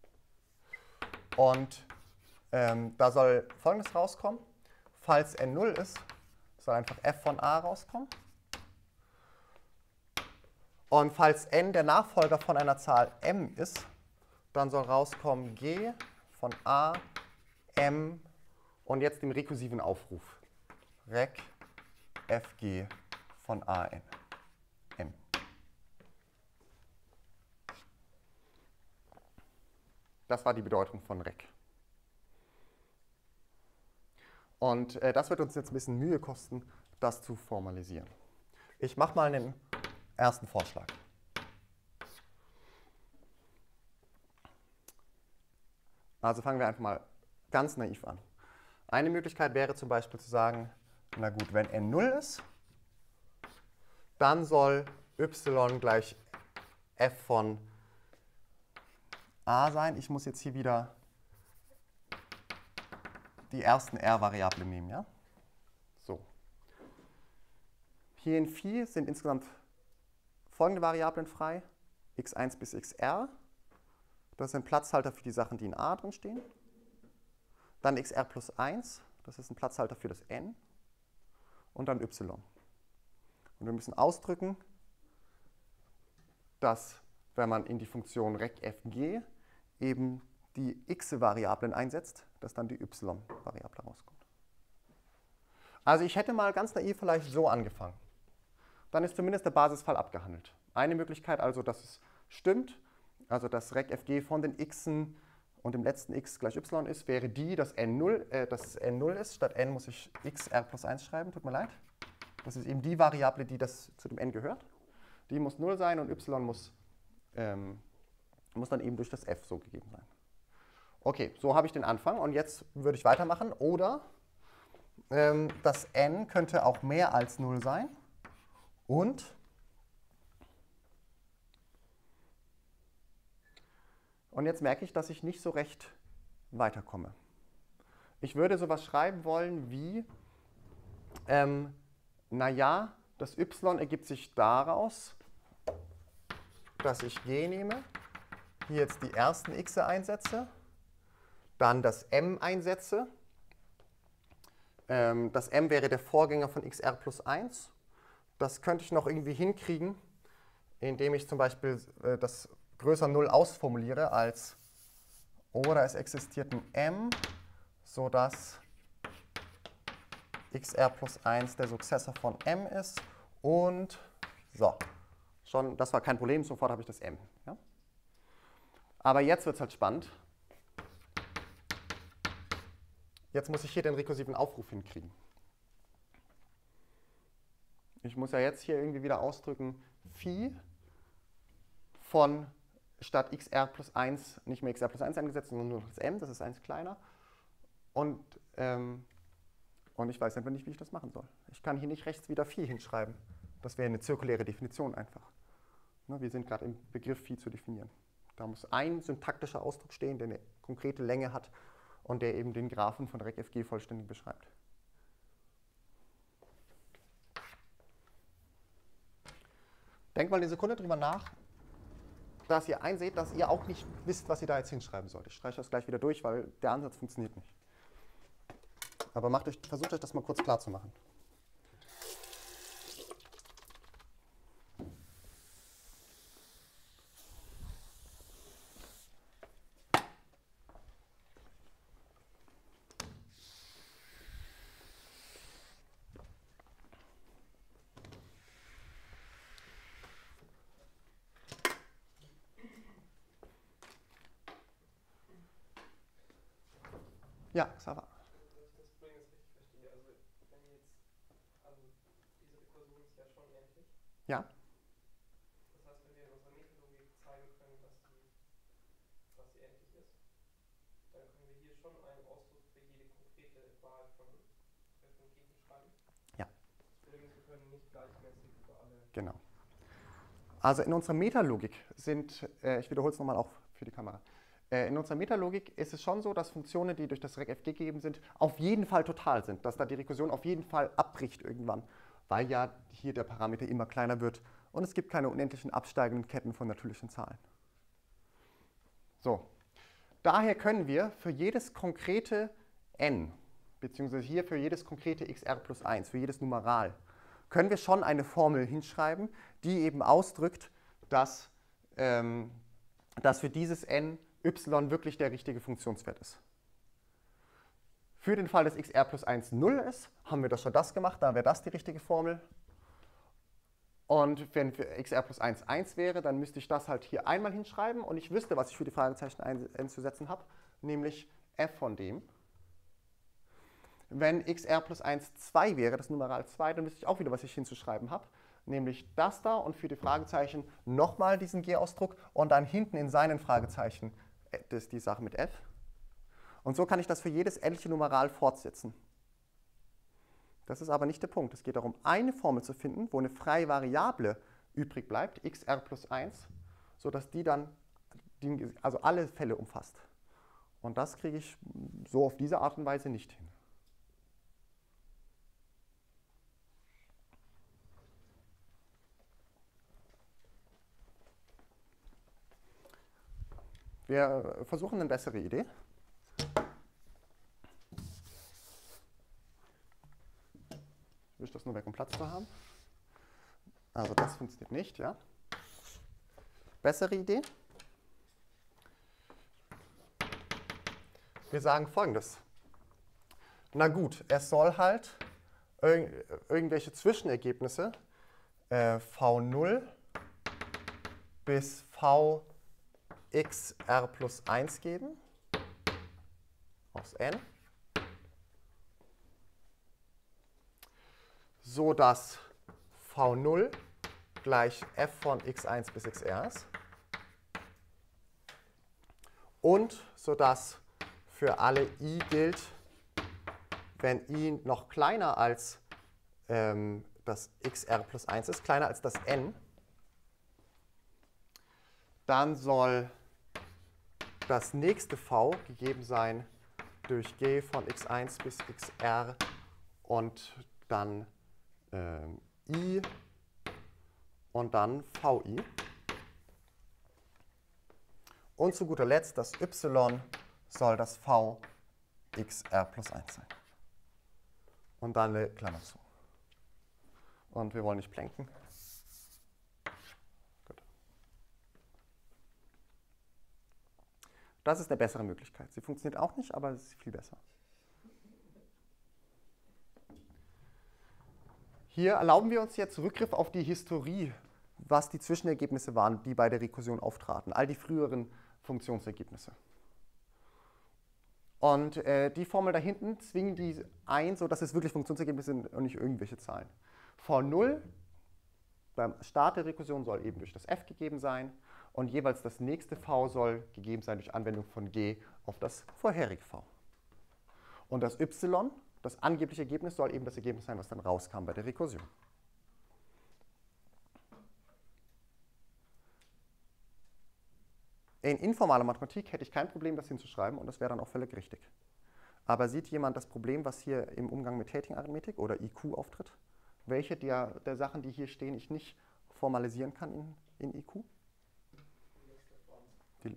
Und da soll Folgendes rauskommen. Falls n 0 ist, soll einfach f von a rauskommen. Und falls n der Nachfolger von einer Zahl m ist, dann soll rauskommen g von a, m und jetzt dem rekursiven Aufruf. Rec Fg von a n. M. Das war die Bedeutung von Rec. Und das wird uns jetzt ein bisschen Mühe kosten, das zu formalisieren. Ich mache mal einen ersten Vorschlag. Also fangen wir einfach mal ganz naiv an. Eine Möglichkeit wäre zum Beispiel zu sagen, na gut, wenn n 0 ist, dann soll y gleich f von a sein. Ich muss jetzt hier wieder die ersten R-Variablen nehmen. Ja? So. Hier in Phi sind insgesamt folgende Variablen frei. x1 bis xr. Das sind Platzhalter für die Sachen, die in a drin stehen. Dann xr plus 1. Das ist ein Platzhalter für das n. Und dann y. Und wir müssen ausdrücken, dass, wenn man in die Funktion recfg eben die x-Variablen einsetzt, dass dann die y-Variable rauskommt. Also ich hätte mal ganz naiv vielleicht so angefangen. Dann ist zumindest der Basisfall abgehandelt. Eine Möglichkeit also, dass es stimmt, also dass recfg von den x'en und dem letzten x gleich y ist, wäre die, dass n 0 ist. Statt n muss ich xr plus 1 schreiben, tut mir leid. Das ist eben die Variable, die das zu dem n gehört. Die muss 0 sein und y muss dann eben durch das f so gegeben sein. Okay, so habe ich den Anfang und jetzt würde ich weitermachen. Oder das n könnte auch mehr als 0 sein und jetzt merke ich, dass ich nicht so recht weiterkomme. Ich würde sowas schreiben wollen wie, naja, das y ergibt sich daraus, dass ich g nehme, hier jetzt die ersten x einsetze, dann das m einsetze. Das m wäre der Vorgänger von xr plus 1. Das könnte ich noch irgendwie hinkriegen, indem ich zum Beispiel das größer 0 ausformuliere als oder es existiert ein m, sodass xr plus 1 der Sukzessor von m ist. Und so, schon, das war kein Problem, sofort habe ich das m. Ja? Aber jetzt wird es halt spannend. Jetzt muss ich hier den rekursiven Aufruf hinkriegen. Ich muss ja jetzt hier irgendwie wieder ausdrücken, Phi von statt xr plus 1 nicht mehr xr plus 1 eingesetzt, sondern nur das m, das ist 1 kleiner. Und ich weiß einfach nicht, wie ich das machen soll. Ich kann hier nicht rechts wieder Phi hinschreiben. Das wäre eine zirkuläre Definition einfach. Wir sind gerade im Begriff Phi zu definieren. Da muss ein syntaktischer Ausdruck stehen, der eine konkrete Länge hat und der eben den Graphen von recfg vollständig beschreibt. Denkt mal eine Sekunde drüber nach, dass ihr einseht, dass ihr auch nicht wisst, was ihr da jetzt hinschreiben sollt. Ich streiche das gleich wieder durch, weil der Ansatz funktioniert nicht. Aber versucht euch das mal kurz klar zu machen. Ja, Xaver. Dass ich das Problem jetzt richtig verstehe. Also wenn jetzt, diese Rekursion ist ja schon endlich. Ja. Das heißt, wenn wir in unserer Methodologik zeigen können, dass sie endlich ist, dann können wir hier schon einen Ausdruck für jede konkrete Wahl von F und G schreiben. Ja. Wir können nicht gleichmäßig für alle. Genau. Also in unserer Metalogik sind, ich wiederhole es nochmal auch für die Kamera, in unserer Metalogik ist es schon so, dass Funktionen, die durch das recfg gegeben sind, auf jeden Fall total sind, dass da die Rekursion auf jeden Fall abbricht irgendwann, weil ja hier der Parameter immer kleiner wird und es gibt keine unendlichen absteigenden Ketten von natürlichen Zahlen. So, daher können wir für jedes konkrete n, beziehungsweise hier für jedes konkrete xr plus 1, für jedes Numeral, können wir schon eine Formel hinschreiben, die eben ausdrückt, dass für dieses n y wirklich der richtige Funktionswert ist. Für den Fall, dass xr plus 1 0 ist, haben wir schon das gemacht, da wäre das die richtige Formel. Und wenn für xr plus 1 1 wäre, dann müsste ich das halt hier einmal hinschreiben und ich wüsste, was ich für die Fragezeichen einzusetzen habe, nämlich f von dem. Wenn xr plus 1 2 wäre, das Numeral 2, dann wüsste ich auch wieder, was ich hinzuschreiben habe, nämlich das da und für die Fragezeichen nochmal diesen G-Ausdruck und dann hinten in seinen Fragezeichen das ist die Sache mit f. Und so kann ich das für jedes endliche Numeral fortsetzen. Das ist aber nicht der Punkt. Es geht darum, eine Formel zu finden, wo eine freie Variable übrig bleibt, xr plus 1, sodass die dann also alle Fälle umfasst. Und das kriege ich so auf diese Art und Weise nicht hin. Wir versuchen eine bessere Idee. Ich wische das nur weg, um Platz zu haben. Also das funktioniert nicht, ja. Bessere Idee. wir sagen Folgendes. Na gut, es soll halt irgendwelche Zwischenergebnisse v0 bis vxr plus 1 geben, aus n, so dass v0 gleich f von x1 bis xr ist und so dass für alle i gilt, wenn i noch kleiner als das xr plus 1 ist, kleiner als das n, dann soll das nächste v gegeben sein durch g von x1 bis xr und dann i und dann vi. Und zu guter Letzt das y soll das v xr plus 1 sein. Und dann eine Klammer zu. Und wir wollen nicht plänken. Gut. Das ist eine bessere Möglichkeit. Sie funktioniert auch nicht, aber es ist viel besser. Hier erlauben wir uns jetzt Rückgriff auf die Historie, was die Zwischenergebnisse waren, die bei der Rekursion auftraten. All die früheren Funktionsergebnisse. Und die Formel da hinten zwingen die ein, sodass es wirklich Funktionsergebnisse sind und nicht irgendwelche Zahlen. V0 beim Start der Rekursion soll eben durch das f gegeben sein und jeweils das nächste v soll gegeben sein durch Anwendung von g auf das vorherige v. Und das y, das angebliche Ergebnis, soll eben das Ergebnis sein, was dann rauskam bei der Rekursion. In informaler Mathematik hätte ich kein Problem, das hinzuschreiben und das wäre dann auch völlig richtig. Aber sieht jemand das Problem, was hier im Umgang mit Hating-Arithmetik oder IQ auftritt? Welche der Sachen, die hier stehen, ich nicht formalisieren kann in IQ? Die,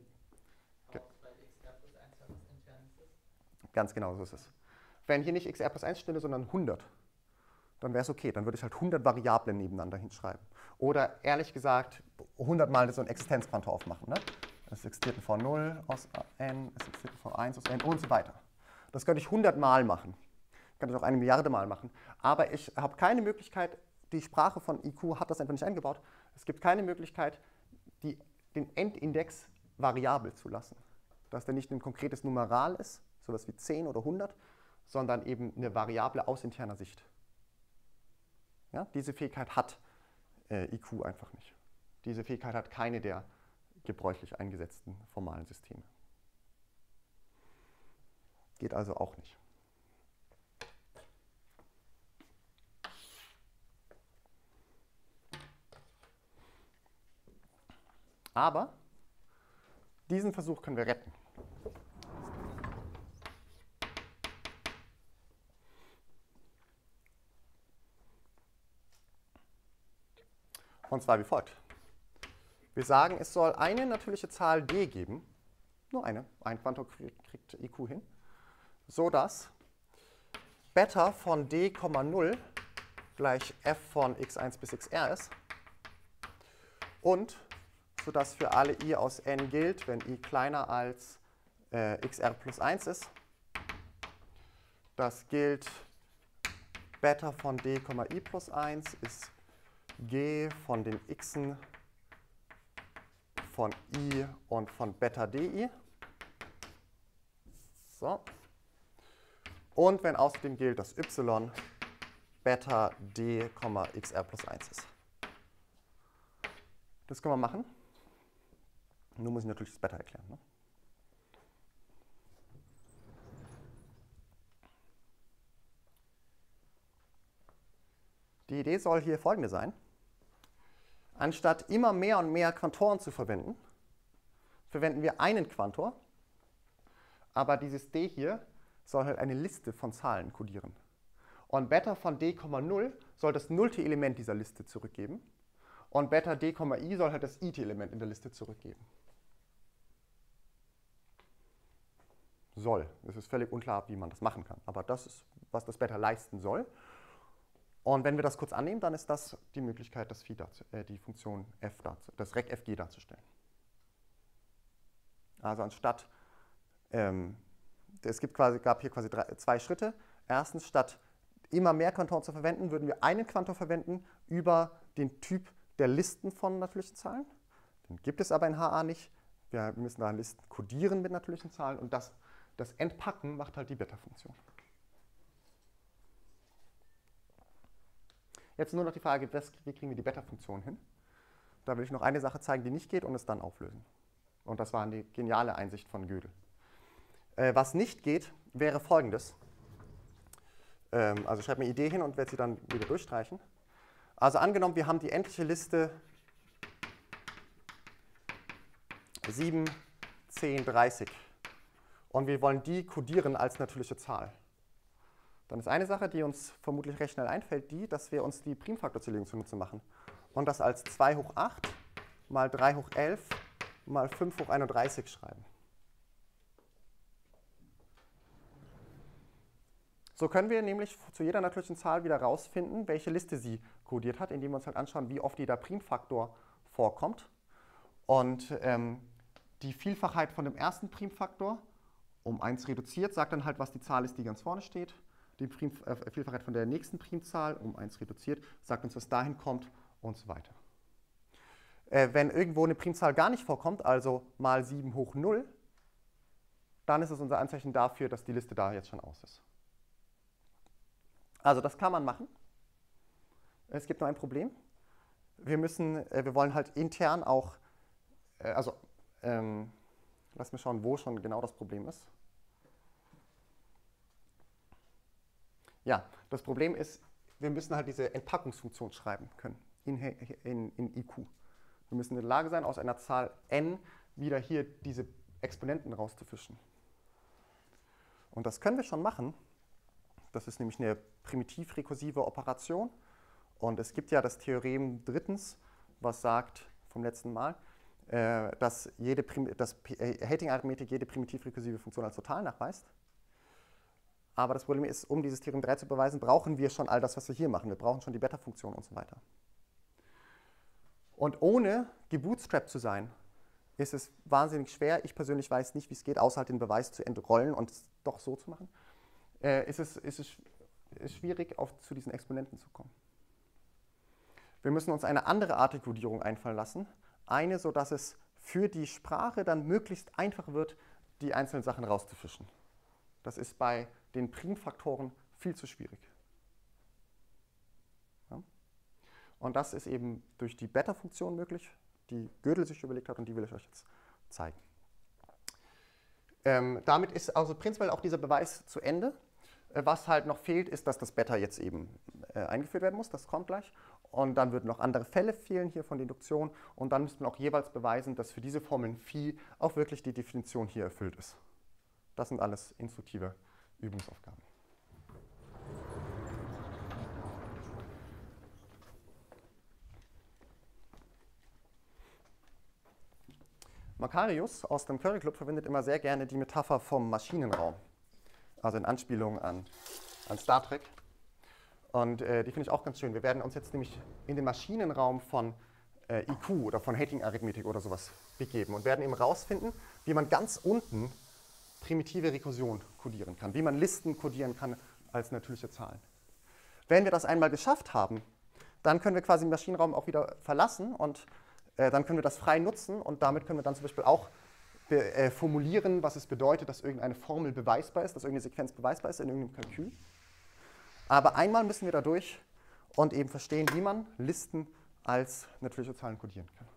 ganz genau, so ist es. Wenn hier nicht xr plus 1 stünde, sondern 100, dann wäre es okay. Dann würde ich halt 100 Variablen nebeneinander hinschreiben. Oder ehrlich gesagt, 100 Mal so ein Existenzquantum aufmachen. Ne? Es existiert ein V0 aus n, es existiert ein V1 aus n und so weiter. Das könnte ich 100 Mal machen. Kann ich auch 1 Milliarde Mal machen. Aber ich habe keine Möglichkeit, die Sprache von IQ hat das einfach nicht eingebaut. Es gibt keine Möglichkeit, den Endindex variabel zu lassen. Dass der nicht ein konkretes Numeral ist, sowas wie 10 oder 100, sondern eben eine Variable aus interner Sicht. Ja, diese Fähigkeit hat IQ einfach nicht. Diese Fähigkeit hat keine der gebräuchlich eingesetzten formalen Systeme. Geht also auch nicht. Aber diesen Versuch können wir retten. Und zwar wie folgt. Wir sagen, es soll eine natürliche Zahl d geben, nur eine, ein Quantum kriegt IQ hin, so dass Beta von d, 0 gleich f von x1 bis xr ist und sodass für alle i aus n gilt, wenn i kleiner als xr plus 1 ist. Das gilt, Beta von d, i plus 1 ist g von den xen von i und von Beta di. So. Und wenn außerdem gilt, dass y Beta d, xr plus 1 ist. Das können wir machen. Nun muss ich natürlich das Beta erklären. Ne? Die Idee soll hier folgende sein. Anstatt immer mehr und mehr Quantoren zu verwenden, verwenden wir einen Quantor, aber dieses d hier soll halt eine Liste von Zahlen kodieren. Und Beta von d, 0 soll das nullte Element dieser Liste zurückgeben und Beta d, i soll halt das i-te Element in der Liste zurückgeben. Soll. Es ist völlig unklar, wie man das machen kann, aber das ist, was das Beta leisten soll. Und wenn wir das kurz annehmen, dann ist das die Möglichkeit, das die Funktion f das Rec fg darzustellen. Also anstatt gab hier quasi zwei Schritte. Erstens, statt immer mehr Quantoren zu verwenden, würden wir einen Quantor verwenden über den Typ der Listen von natürlichen Zahlen. Den gibt es aber in HA nicht. Wir müssen da Listen kodieren mit natürlichen Zahlen und das Entpacken macht halt die Beta-Funktion. Jetzt nur noch die Frage, wie kriegen wir die Beta-Funktion hin? Da will ich noch eine Sache zeigen, die nicht geht und es dann auflösen. Und das war eine geniale Einsicht von Gödel. Was nicht geht, wäre Folgendes. Also ich schreibe eine Idee hin und werde sie dann wieder durchstreichen. Also angenommen, wir haben die endliche Liste 7, 10, 30 und wir wollen die kodieren als natürliche Zahl. Dann ist eine Sache, die uns vermutlich recht schnell einfällt, die, dass wir uns die Primfaktorzählung zunutze machen und das als 2 hoch 8 mal 3 hoch 11 mal 5 hoch 31 schreiben. So können wir nämlich zu jeder natürlichen Zahl wieder rausfinden, welche Liste sie kodiert hat, indem wir uns halt anschauen, wie oft jeder Primfaktor vorkommt. Und die Vielfachheit von dem ersten Primfaktor um 1 reduziert, sagt dann halt, was die Zahl ist, die ganz vorne steht. Die Vielfachheit von der nächsten Primzahl um 1 reduziert, sagt uns, was dahin kommt und so weiter. Wenn irgendwo eine Primzahl gar nicht vorkommt, also mal 7 hoch 0, dann ist es unser Anzeichen dafür, dass die Liste da jetzt schon aus ist. Also das kann man machen. Es gibt nur ein Problem. Wir wollen halt intern auch, lass mich schauen, wo schon genau das Problem ist. Ja, das Problem ist, wir müssen halt diese Entpackungsfunktion schreiben können in IQ. Wir müssen in der Lage sein, aus einer Zahl n wieder hier diese Exponenten rauszufischen. Und das können wir schon machen. Das ist nämlich eine primitiv-rekursive Operation. Und es gibt ja das Theorem drittens, was sagt vom letzten Mal, dass Hating-Arithmetik jede primitiv-rekursive Funktion als total nachweist. Aber das Problem ist, um dieses Theorem 3 zu beweisen, brauchen wir schon all das, was wir hier machen. Wir brauchen schon die Beta-Funktion und so weiter. Und ohne gebootstrapped zu sein, ist es wahnsinnig schwer. Ich persönlich weiß nicht, wie es geht, außer halt den Beweis zu entrollen und es doch so zu machen. Ist es schwierig, zu diesen Exponenten zu kommen. Wir müssen uns eine andere Art der Kodierung einfallen lassen. Eine, sodass es für die Sprache dann möglichst einfach wird, die einzelnen Sachen rauszufischen. Das ist bei den Primfaktoren viel zu schwierig. Ja? Und das ist eben durch die Beta-Funktion möglich, die Gödel sich überlegt hat und die will ich euch jetzt zeigen. Damit ist also prinzipiell auch dieser Beweis zu Ende. Was halt noch fehlt, ist, dass das Beta jetzt eben eingeführt werden muss. Das kommt gleich. Und dann würden noch andere Fälle fehlen hier von Deduktion. Und dann müssten wir auch jeweils beweisen, dass für diese Formeln Phi auch wirklich die Definition hier erfüllt ist. Das sind alles instruktive Übungsaufgaben. Makarius aus dem Curry Club verwendet immer sehr gerne die Metapher vom Maschinenraum. Also in Anspielung an Star Trek. Und die finde ich auch ganz schön. Wir werden uns jetzt nämlich in den Maschinenraum von IQ oder von Hating-Arithmetik oder sowas begeben und werden eben rausfinden, wie man ganz unten primitive Rekursion kodieren kann, wie man Listen kodieren kann als natürliche Zahlen. Wenn wir das einmal geschafft haben, dann können wir quasi den Maschinenraum auch wieder verlassen und dann können wir das frei nutzen und damit können wir dann zum Beispiel auch formulieren, was es bedeutet, dass irgendeine Formel beweisbar ist, dass irgendeine Sequenz beweisbar ist in irgendeinem Kalkül. Aber einmal müssen wir da durch und eben verstehen, wie man Listen als natürliche Zahlen kodieren kann.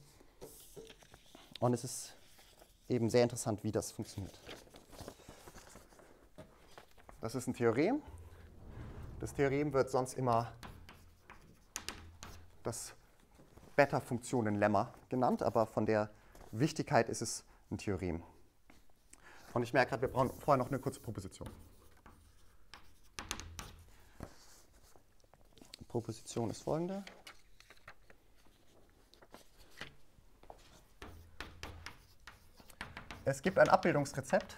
Und es ist eben sehr interessant, wie das funktioniert. Das ist ein Theorem. Das Theorem wird sonst immer das Beta-Funktionen-Lemma genannt, aber von der Wichtigkeit ist es ein Theorem. Und ich merke gerade, wir brauchen vorher noch eine kurze Proposition. Die Proposition ist folgende. Es gibt ein Abbildungsrezept.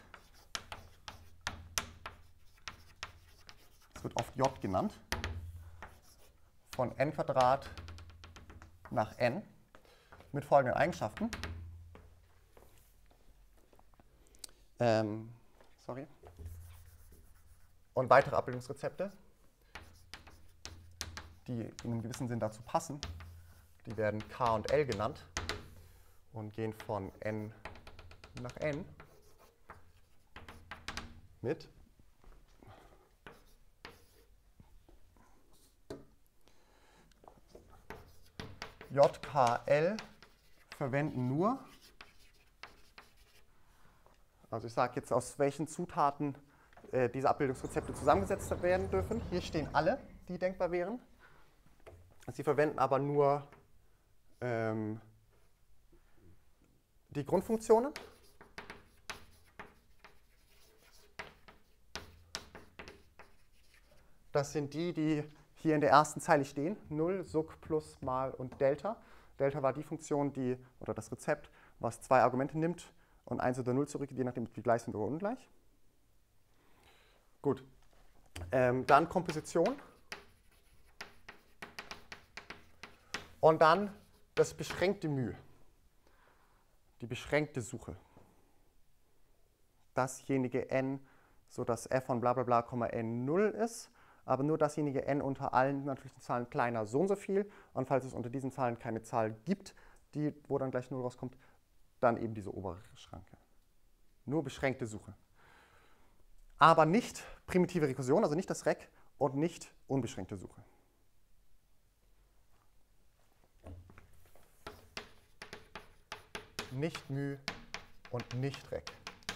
Es wird oft J genannt. Von n² nach n mit folgenden Eigenschaften. Sorry. Und weitere Abbildungsrezepte, die in einem gewissen Sinn dazu passen, die werden K und L genannt und gehen von n nach n mit JKL verwenden nur, also ich sage jetzt, aus welchen Zutaten diese Abbildungsrezepte zusammengesetzt werden dürfen. Hier stehen alle, die denkbar wären. Sie verwenden aber nur die Grundfunktionen. Das sind die, die hier in der ersten Zeile stehen. 0, Suk, Plus, Mal und Delta. Delta war die Funktion, die, oder das Rezept, was zwei Argumente nimmt und 1 oder 0 zurückgeht, je nachdem, ob die gleich sind oder ungleich. Gut. Dann Komposition. Und dann das beschränkte μ. Die beschränkte Suche. Dasjenige n, sodass f von bla bla bla, n 0 ist, aber nur dasjenige n unter allen natürlichen Zahlen kleiner so und so viel. Und falls es unter diesen Zahlen keine Zahl gibt, wo dann gleich 0 rauskommt, dann eben diese obere Schranke. Nur beschränkte Suche. Aber nicht primitive Rekursion, also nicht das Rec und nicht unbeschränkte Suche. Nicht μ und nicht Rec.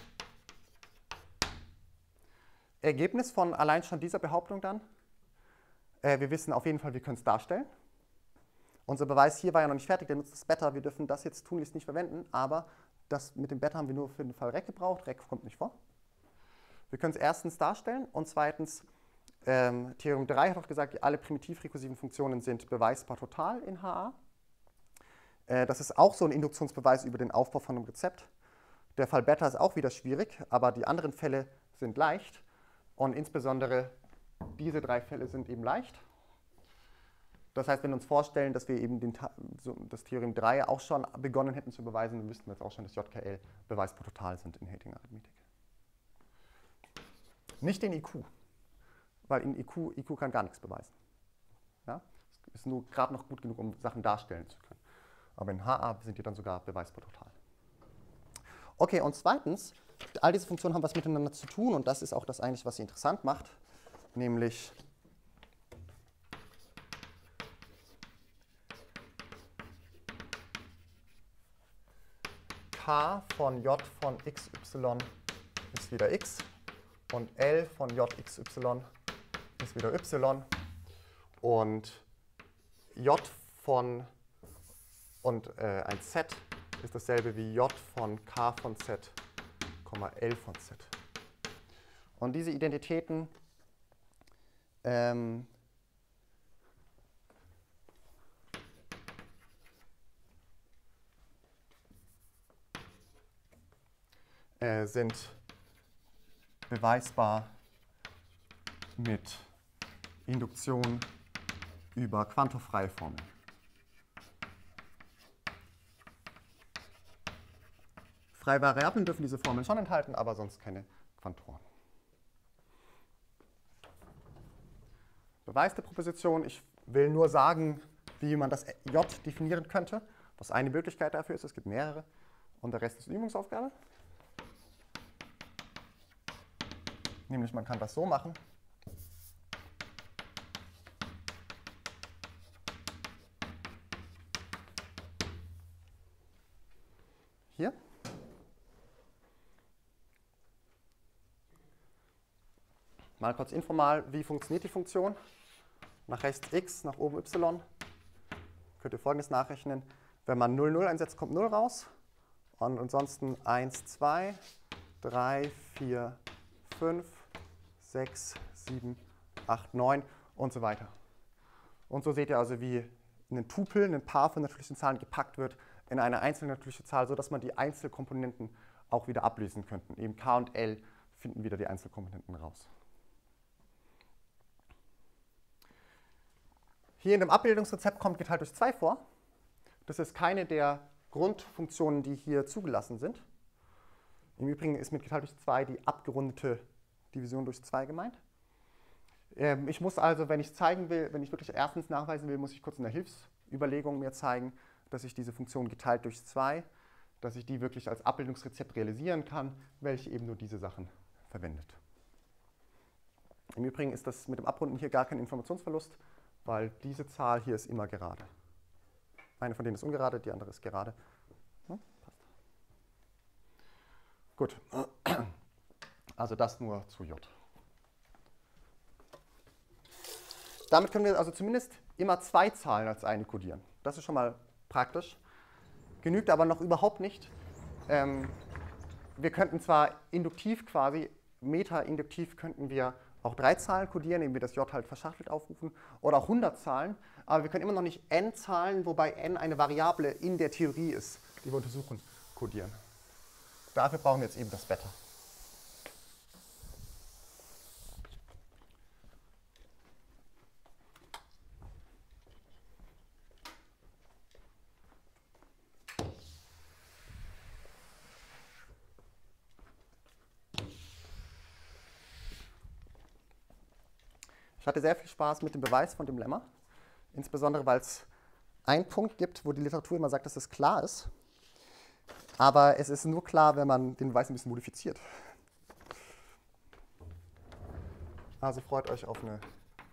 Ergebnis von allein schon dieser Behauptung dann, wir wissen auf jeden Fall, wir können es darstellen. Unser Beweis hier war ja noch nicht fertig, der nutzt das Beta, wir dürfen das jetzt tunlichst nicht verwenden, aber das mit dem Beta haben wir nur für den Fall Rec gebraucht, Rec kommt nicht vor. Wir können es erstens darstellen und zweitens, Theorem 3 hat auch gesagt, alle primitiv-rekursiven Funktionen sind beweisbar total in HA. Das ist auch so ein Induktionsbeweis über den Aufbau von einem Rezept. Der Fall Beta ist auch wieder schwierig, aber die anderen Fälle sind leicht. Und insbesondere diese drei Fälle sind eben leicht. Das heißt, wenn wir uns vorstellen, dass wir eben das Theorem 3 auch schon begonnen hätten zu beweisen, dann wüssten wir jetzt auch schon, dass JKL beweisbar total sind in Heyting-Arithmetik. Nicht in IQ, weil in IQ kann gar nichts beweisen. Ja? Es ist nur gerade noch gut genug, um Sachen darstellen zu können. Aber in HA sind die dann sogar beweisbar total. Okay, und zweitens, all diese Funktionen haben was miteinander zu tun und das ist auch das eigentlich, was sie interessant macht, nämlich K von J von xy ist wieder x und L von jxy ist wieder y und J von und ein Z ist dasselbe wie J von K von Z, L von Z. Und diese Identitäten sind beweisbar mit Induktion über quantofreie Formeln. Freie Variablen dürfen diese Formeln schon enthalten, aber sonst keine Quantoren. Beweis der Proposition. Ich will nur sagen, wie man das J definieren könnte, was eine Möglichkeit dafür ist. Es gibt mehrere und der Rest ist eine Übungsaufgabe. Nämlich man kann das so machen. Hier. Mal kurz informal, wie funktioniert die Funktion? Nach rechts x, nach oben y. Könnt ihr Folgendes nachrechnen. Wenn man 0, 0 einsetzt, kommt 0 raus. Und ansonsten 1, 2, 3, 4, 5, 6, 7, 8, 9 und so weiter. Und so seht ihr also, wie ein Tupel, ein Paar von natürlichen Zahlen gepackt wird in eine einzelne natürliche Zahl, sodass man die Einzelkomponenten auch wieder ablesen könnte. Eben K und L finden wieder die Einzelkomponenten raus. Hier in dem Abbildungsrezept kommt geteilt durch 2 vor. Das ist keine der Grundfunktionen, die hier zugelassen sind. Im Übrigen ist mit geteilt durch 2 die abgerundete Division durch 2 gemeint. Ich muss also, wenn ich zeigen will, wenn ich wirklich erstens nachweisen will, muss ich kurz in der Hilfsüberlegung mir zeigen, dass ich diese Funktion geteilt durch 2, dass ich die wirklich als Abbildungsrezept realisieren kann, welche eben nur diese Sachen verwendet. Im Übrigen ist das mit dem Abrunden hier gar kein Informationsverlust, weil diese Zahl hier ist immer gerade. Eine von denen ist ungerade, die andere ist gerade. Hm? Passt. Gut, also das nur zu J. Damit können wir also zumindest immer 2 Zahlen als eine kodieren. Das ist schon mal praktisch. Genügt aber noch überhaupt nicht. Wir könnten zwar induktiv quasi, meta-induktiv könnten wir auch 3 Zahlen kodieren, indem wir das J halt verschachtelt aufrufen, oder auch 100 Zahlen, aber wir können immer noch nicht n Zahlen, wobei n eine Variable in der Theorie ist, die wir untersuchen, kodieren. Dafür brauchen wir jetzt eben das Beta. Ich hatte sehr viel Spaß mit dem Beweis von dem Lemma, insbesondere weil es einen Punkt gibt, wo die Literatur immer sagt, dass es klar ist, aber es ist nur klar, wenn man den Beweis ein bisschen modifiziert. Also freut euch auf eine...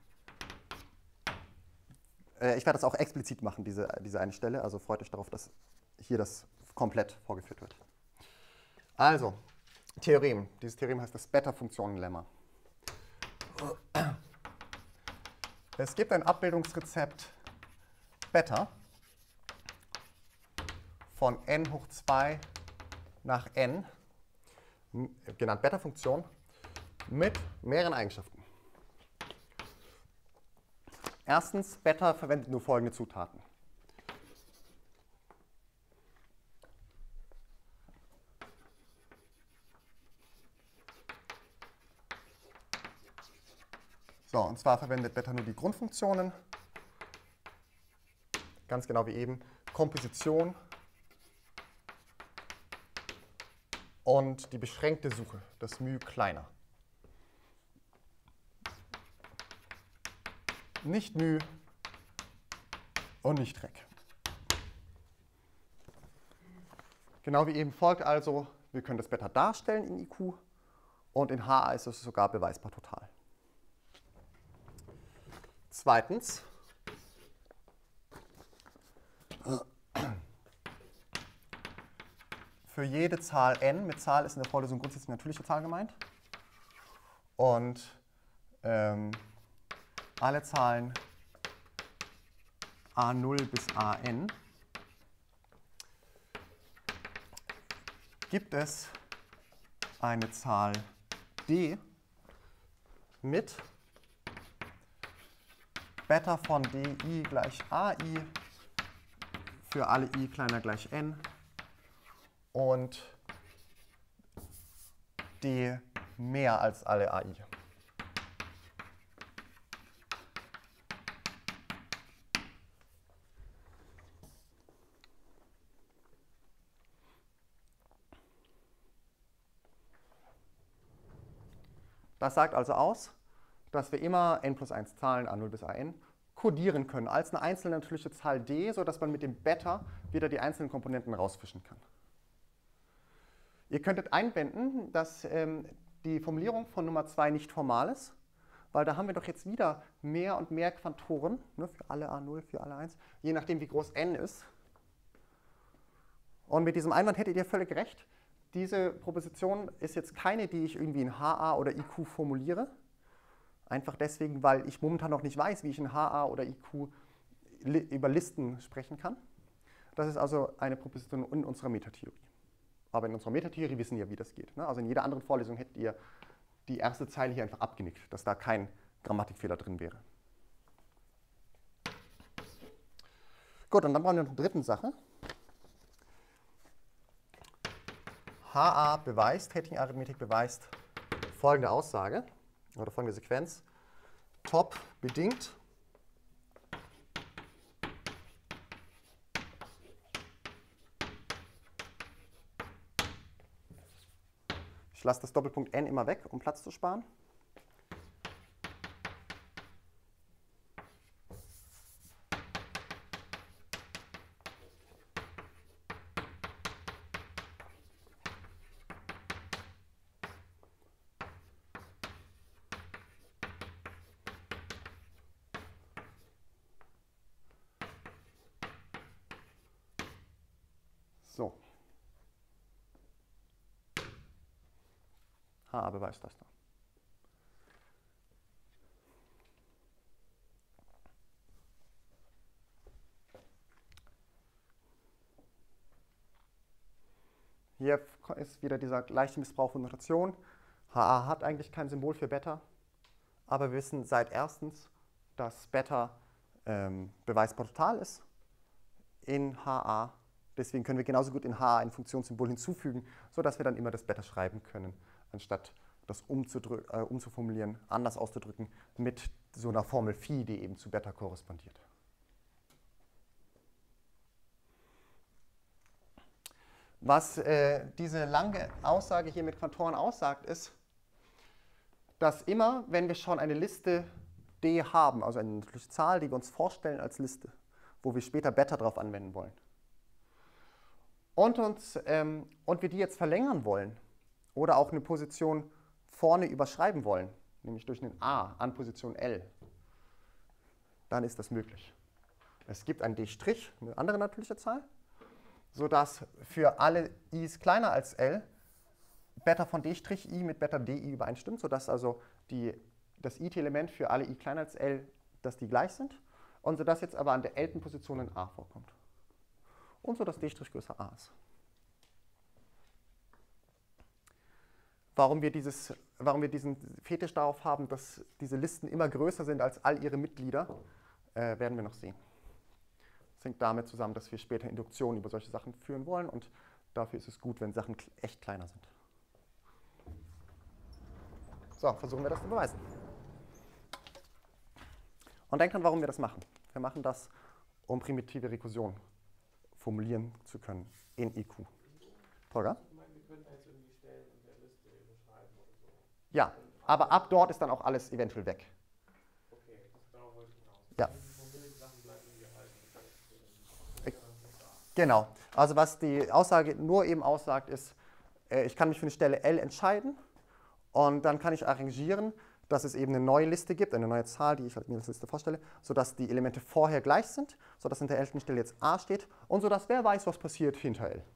ich werde das auch explizit machen, diese eine Stelle, also freut euch darauf, dass hier das komplett vorgeführt wird. Also, Theorem. Dieses Theorem heißt das Beta-Funktionen-Lemma. Es gibt ein Abbildungsrezept Beta von n hoch 2 nach n, genannt Beta-Funktion, mit mehreren Eigenschaften. Erstens, Beta verwendet nur folgende Zutaten. So, und zwar verwendet Beta nur die Grundfunktionen, ganz genau wie eben, Komposition und die beschränkte Suche, das μ kleiner. Nicht μ und nicht Rec. Genau wie eben folgt also, wir können das Beta darstellen in IQ und in HA ist es sogar beweisbar total. Zweitens, für jede Zahl n, mit Zahl ist in der Vorlesung grundsätzlich eine natürliche Zahl gemeint, und alle Zahlen a0 bis an gibt es eine Zahl d mit Beta von di gleich ai für alle i kleiner gleich n und d mehr als alle ai. Das sagt also aus, dass wir immer n plus 1 Zahlen a0 bis an kodieren können als eine einzelne natürliche Zahl d, sodass man mit dem Beta wieder die einzelnen Komponenten rausfischen kann. Ihr könntet einwenden, dass die Formulierung von Nummer 2 nicht formal ist, weil da haben wir doch jetzt wieder mehr und mehr Quantoren, ne, für alle a0, für alle 1, je nachdem wie groß n ist. Und mit diesem Einwand hättet ihr völlig recht. Diese Proposition ist jetzt keine, die ich irgendwie in HA oder IQ formuliere. Einfach deswegen, weil ich momentan noch nicht weiß, wie ich in HA oder IQ über Listen sprechen kann. Das ist also eine Proposition in unserer Metatheorie. Aber in unserer Metatheorie wissen wir, wie das geht. Also in jeder anderen Vorlesung hättet ihr die erste Zeile hier einfach abgenickt, dass da kein Grammatikfehler drin wäre. Gut, und dann brauchen wir noch eine dritte Sache. HA beweist, Heyting-Arithmetik beweist folgende Aussage oder folgende Sequenz. Top bedingt lasse das Doppelpunkt n immer weg, um Platz zu sparen. So. Beweist das da. Hier ist wieder dieser leichte Missbrauch von Notation. HA hat eigentlich kein Symbol für Beta, aber wir wissen seit erstens, dass Beta beweisbar total ist in HA. Deswegen können wir genauso gut in HA ein Funktionssymbol hinzufügen, sodass wir dann immer das Beta schreiben können, anstatt das umzuformulieren, anders auszudrücken, mit so einer Formel Phi, die eben zu Beta korrespondiert. Was diese lange Aussage hier mit Quantoren aussagt, ist, dass immer, wenn wir schon eine Liste D haben, also eine natürliche Zahl, die wir uns vorstellen als Liste, wo wir später Beta drauf anwenden wollen, und wir die jetzt verlängern wollen oder auch eine Position vorne überschreiben wollen, nämlich durch einen A an Position L, dann ist das möglich. Es gibt ein D', eine andere natürliche Zahl, sodass für alle i's kleiner als L Beta von D'I mit Beta DI übereinstimmt, sodass also das IT-Element für alle i kleiner als L, dass die gleich sind, und sodass jetzt aber an der l-ten Position ein A vorkommt. Und so, dass D' größer A ist. Warum wir diesen Fetisch darauf haben, dass diese Listen immer größer sind als all ihre Mitglieder, werden wir noch sehen. Das hängt damit zusammen, dass wir später Induktionen über solche Sachen führen wollen, und dafür ist es gut, wenn Sachen echt kleiner sind. So, versuchen wir das zu beweisen. Und denkt dran, warum wir das machen. Wir machen das, um primitive Rekursion formulieren zu können in IQ. Tolga? Ich meine, wir können jetzt irgendwie Stellen in der Liste überschreiben oder so. Ja, aber ab dort ist dann auch alles eventuell weg. Okay, darauf wollte ich hinaus. Ja. Die Sachen bleiben irgendwie erhalten. Genau. Also was die Aussage nur eben aussagt, ist, ich kann mich für eine Stelle L entscheiden, und dann kann ich arrangieren, dass es eben eine neue Liste gibt, eine neue Zahl, die ich halt mir als Liste vorstelle, sodass die Elemente vorher gleich sind, sodass hinter der l-ten Stelle jetzt A steht, und sodass wer weiß, was passiert hinter L.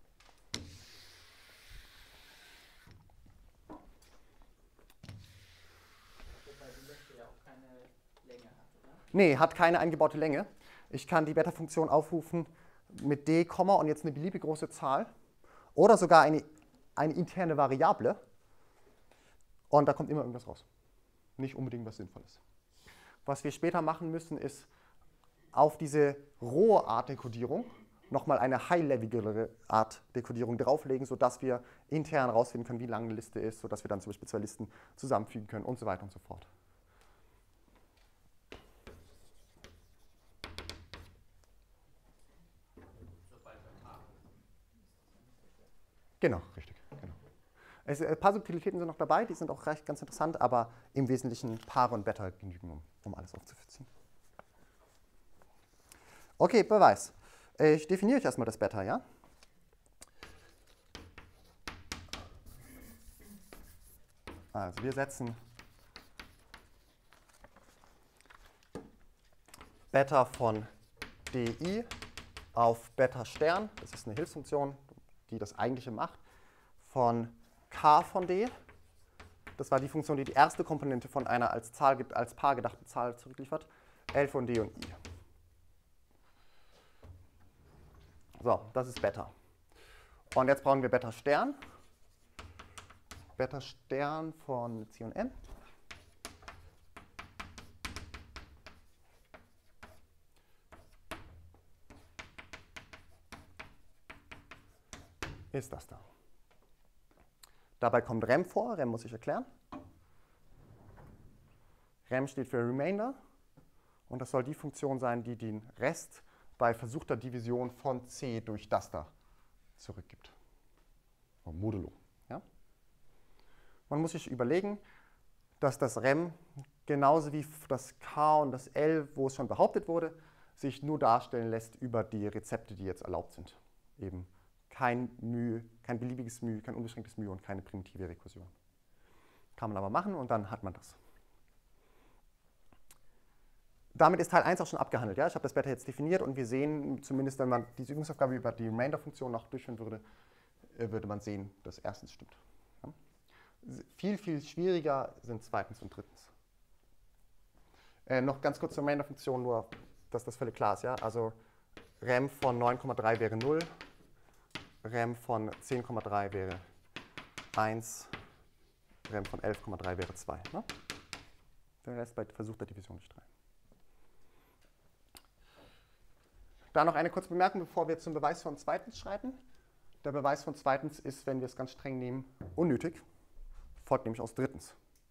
Wobei die Liste ja auch keine Länge hat, oder? Nee, hat keine eingebaute Länge. Ich kann die Beta-Funktion aufrufen mit d, und jetzt eine beliebig große Zahl oder sogar eine interne Variable, und da kommt immer irgendwas raus. Nicht unbedingt was Sinnvolles. Was wir später machen müssen, ist auf diese rohe Art Dekodierung nochmal eine high-leveligere Art Dekodierung drauflegen, sodass wir intern herausfinden können, wie lang eine Liste ist, sodass wir dann zum Beispiel zwei Listen zusammenfügen können und so weiter und so fort. Genau, richtig. Genau. Ein paar Subtilitäten sind noch dabei, die sind auch recht ganz interessant, aber im Wesentlichen Paare und Beta genügen, um alles aufzuziehen. Okay, Beweis. Ich definiere euch erstmal das Beta, ja? Also wir setzen Beta von DI auf Beta Stern, das ist eine Hilfsfunktion, die das eigentliche macht, von K von D. Das war die Funktion, die die erste Komponente von einer als Paar gedachten Zahl zurückliefert. L von D und I. So, das ist Beta. Und jetzt brauchen wir Beta Stern. Beta Stern von C und M. Ist das da. Dabei kommt Rem vor, Rem muss ich erklären. Rem steht für Remainder, und das soll die Funktion sein, die den Rest bei versuchter Division von C durch das da zurückgibt. Modulo. Ja? Man muss sich überlegen, dass das Rem genauso wie das K und das L, wo es schon behauptet wurde, sich nur darstellen lässt über die Rezepte, die jetzt erlaubt sind. Eben kein μ, kein beliebiges μ, kein unbeschränktes μ und keine primitive Rekursion. Kann man aber machen und dann hat man das. Damit ist Teil 1 auch schon abgehandelt. Ja? Ich habe das Beta jetzt definiert und wir sehen, zumindest wenn man diese Übungsaufgabe über die Remainder-Funktion noch durchführen würde, würde man sehen, dass erstens stimmt. Ja? Viel, viel schwieriger sind zweitens und drittens. Noch ganz kurz zur Remainder-Funktion, nur, dass das völlig klar ist. Ja? Also Rem von 9,3 wäre 0, Rem von 10,3 wäre 1, Rem von 11,3 wäre 2. Ne? Der Rest bei Versuch der Division durch 3. Da noch eine kurze Bemerkung, bevor wir zum Beweis von zweitens schreiten. Der Beweis von zweitens ist, wenn wir es ganz streng nehmen, unnötig, folgt nämlich aus drittens.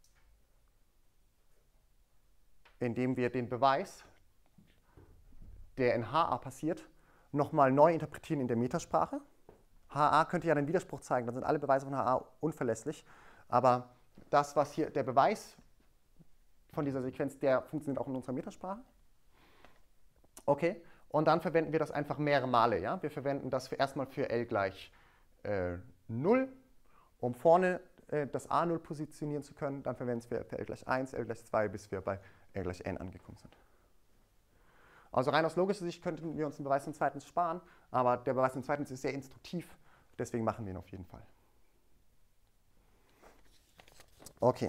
Indem wir den Beweis, der in HA passiert, nochmal neu interpretieren in der Metasprache. HA könnte ja einen Widerspruch zeigen, dann sind alle Beweise von HA unverlässlich. Aber das, was hier der Beweis von dieser Sequenz, der funktioniert auch in unserer Metasprache. Okay, und dann verwenden wir das einfach mehrere Male. Ja? Wir verwenden das erstmal für L gleich 0, um vorne das A0 positionieren zu können. Dann verwenden wir es für L gleich 1, L gleich 2, bis wir bei L gleich n angekommen sind. Also rein aus logischer Sicht könnten wir uns den Beweis von zweitens sparen, aber der Beweis von zweitens ist sehr instruktiv, deswegen machen wir ihn auf jeden Fall. Okay.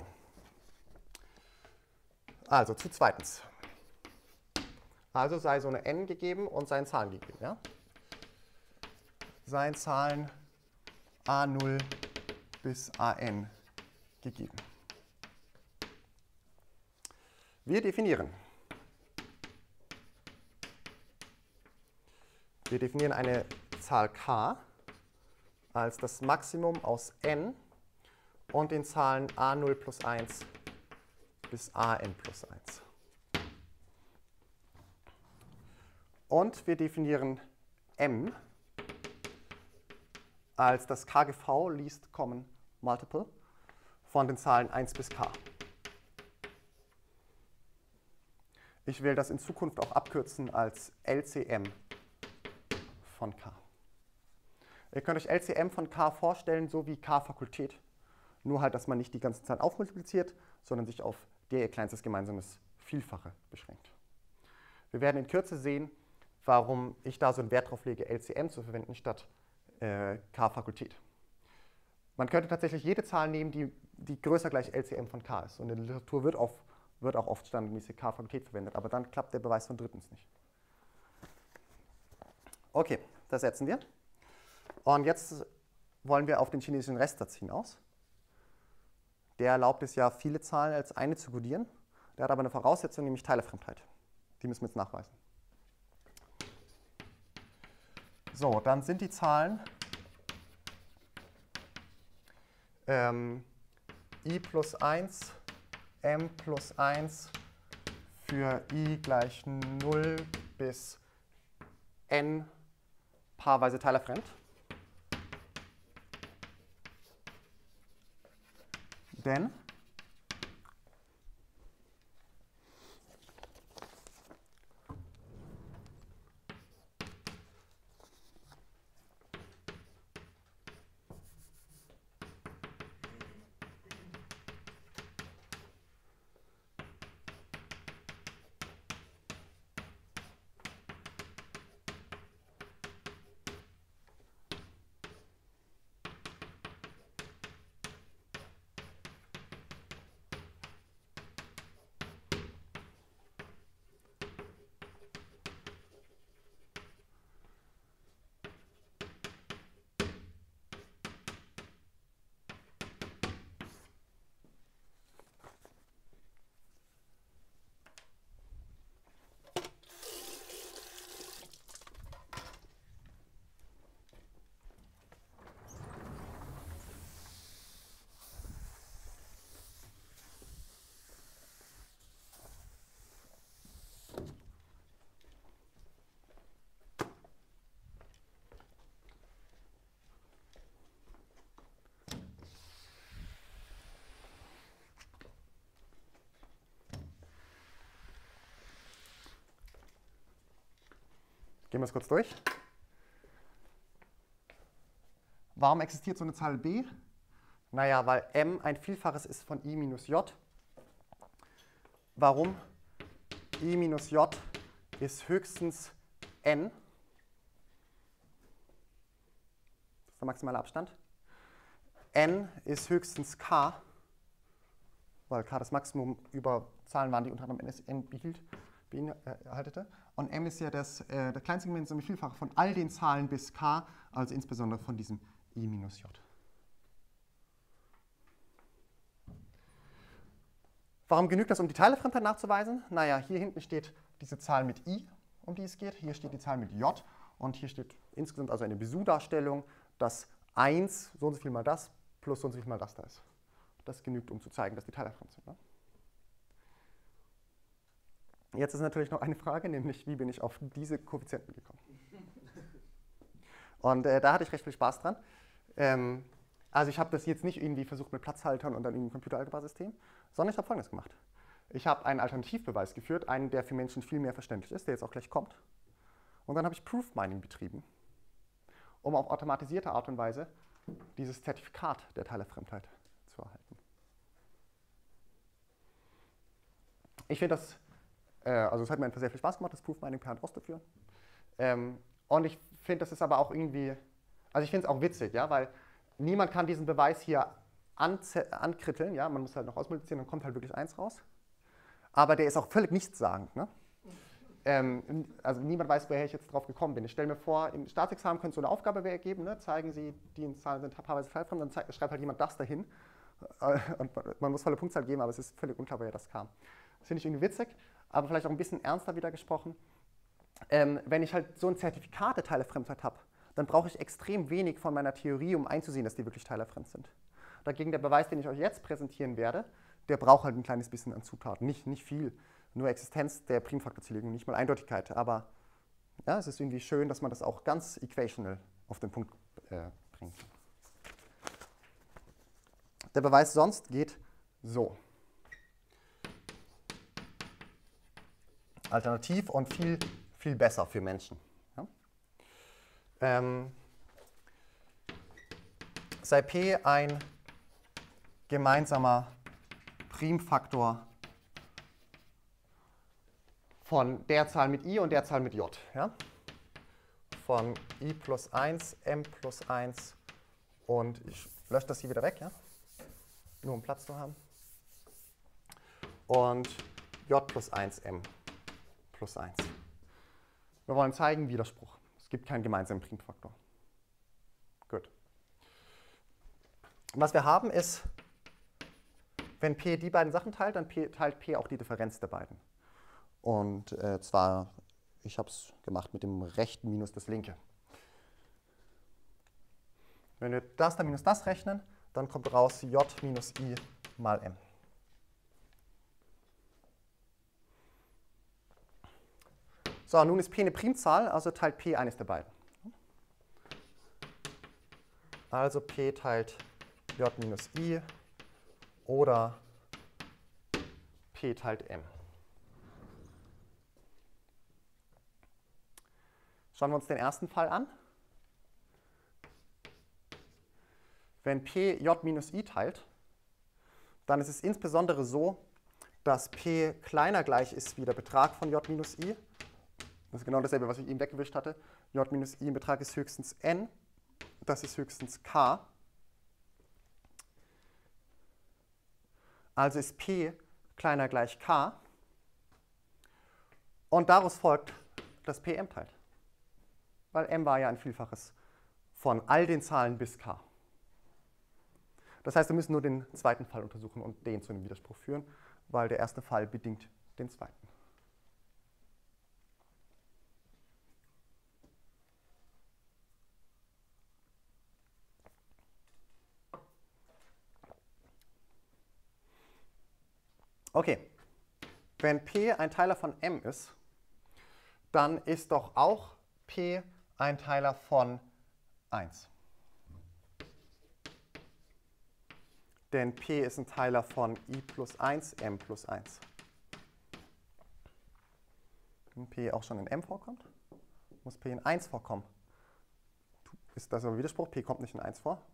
Also zu zweitens. Also sei so eine n gegeben und seien Zahlen gegeben. Ja? Seien Zahlen a0 bis an gegeben. Wir definieren. Wir definieren eine Zahl k als das Maximum aus n und den Zahlen a0 plus 1 bis an plus 1. Und wir definieren m als das KGV, Least Common Multiple, von den Zahlen 1 bis k. Ich will das in Zukunft auch abkürzen als LCM von k. Ihr könnt euch LCM von k vorstellen, so wie k-Fakultät. Nur halt, dass man nicht die ganzen Zahlen aufmultipliziert, sondern sich auf der ihr kleinstes gemeinsames Vielfache beschränkt. Wir werden in Kürze sehen, warum ich da so einen Wert drauf lege, LCM zu verwenden statt k-Fakultät. Man könnte tatsächlich jede Zahl nehmen, die größer gleich LCM von k ist. Und in der Literatur wird auch oft standardmäßig k-Fakultät verwendet, aber dann klappt der Beweis von drittens nicht. Okay, das setzen wir. Und jetzt wollen wir auf den chinesischen Rester ziehen aus. Der erlaubt es ja, viele Zahlen als eine zu kodieren. Der hat aber eine Voraussetzung, nämlich Teilerfremdheit. Die müssen wir jetzt nachweisen. So, dann sind die Zahlen i plus 1, m plus 1 für i gleich 0 bis n paarweise teilerfremd. Denn Gehen wir es kurz durch. Warum existiert so eine Zahl b? Naja, weil m ein Vielfaches ist von i minus j. Warum? I minus j ist höchstens n. Das ist der maximale Abstand. N ist höchstens k, weil k das Maximum über Zahlen waren, die unter anderem n beinhaltete. Und m ist ja der kleinste gemeinsame Vielfache von all den Zahlen bis k, also insbesondere von diesem i minus j. Warum genügt das, um die Teilefremdheit nachzuweisen? Naja, hier hinten steht diese Zahl mit i, um die es geht. Hier steht die Zahl mit j. Und hier steht insgesamt also eine Bezout-Darstellung, dass 1 so und so viel mal das plus so und so viel mal das da ist. Das genügt, um zu zeigen, dass die teilefremd sind. Ne? Jetzt ist natürlich noch eine Frage, nämlich wie bin ich auf diese Koeffizienten gekommen? Und da hatte ich recht viel Spaß dran. Also ich habe das jetzt nicht irgendwie versucht mit Platzhaltern und dann in ein Computeralgebra-System, sondern ich habe Folgendes gemacht. Ich habe einen Alternativbeweis geführt, einen, der für Menschen viel mehr verständlich ist, der jetzt auch gleich kommt. Und dann habe ich Proof Mining betrieben, um auf automatisierte Art und Weise dieses Zertifikat der Teilefremdheit zu erhalten. Ich finde das, also es hat mir einfach sehr viel Spaß gemacht, das Proof Mining per Hand auszuführen. Und ich finde, das ist aber auch irgendwie, also ich finde es auch witzig, ja, weil niemand kann diesen Beweis hier ankritteln, ja, man muss halt noch ausmultiplizieren, dann kommt halt wirklich 1 raus. Aber der ist auch völlig nichtssagend, ne? Also niemand weiß, woher ich jetzt drauf gekommen bin. Ich stelle mir vor, im Staatsexamen könnte so eine Aufgabe ergeben, ne? Zeigen Sie, die Zahlen sind paarweise teilfremd, dann schreibt halt jemand das dahin. Und man muss volle Punktzahl geben, aber es ist völlig unklar, woher das kam. Das finde ich irgendwie witzig, aber vielleicht auch ein bisschen ernster wieder gesprochen. Wenn ich halt so ein Zertifikat der Teilefremdheit habe, dann brauche ich extrem wenig von meiner Theorie, um einzusehen, dass die wirklich teilefremd sind. Dagegen der Beweis, den ich euch jetzt präsentieren werde, der braucht halt ein kleines bisschen an Zutaten. Nicht viel, nur Existenz der Primfaktorzerlegung, nicht mal Eindeutigkeit. Aber ja, es ist irgendwie schön, dass man das auch ganz equational auf den Punkt bringt. Der Beweis sonst geht so. Alternativ und viel, viel besser für Menschen. Ja? Sei P ein gemeinsamer Primfaktor von der Zahl mit i und der Zahl mit j. Ja? Von i plus 1, m plus 1 und ich lösche das hier wieder weg, ja? Nur um Platz zu haben. Und j plus 1, m plus 1. Wir wollen zeigen, Widerspruch. Es gibt keinen gemeinsamen Primfaktor. Gut. Was wir haben ist, wenn P die beiden Sachen teilt, dann teilt P auch die Differenz der beiden. Und zwar, ich habe es gemacht mit dem rechten minus das linke. Wenn wir das dann minus das rechnen, dann kommt raus j minus i mal m. So, nun ist P eine Primzahl, also teilt P eines der beiden. Also P teilt j minus i oder P teilt m. Schauen wir uns den ersten Fall an. Wenn P j minus i teilt, dann ist es insbesondere so, dass P kleiner gleich ist wie der Betrag von j minus i. Das ist genau dasselbe, was ich eben weggewischt hatte. J minus i im Betrag ist höchstens n, das ist höchstens k. Also ist P kleiner gleich k. Und daraus folgt, dass P m teilt. Weil m war ja ein Vielfaches von all den Zahlen bis k. Das heißt, wir müssen nur den zweiten Fall untersuchen und den zu einem Widerspruch führen, weil der erste Fall bedingt den zweiten. Okay, wenn P ein Teiler von m ist, dann ist doch auch P ein Teiler von 1. Denn P ist ein Teiler von i plus 1, m plus 1. Wenn P auch schon in m vorkommt, muss P in 1 vorkommen. Ist das ein Widerspruch? P kommt nicht in 1 vor.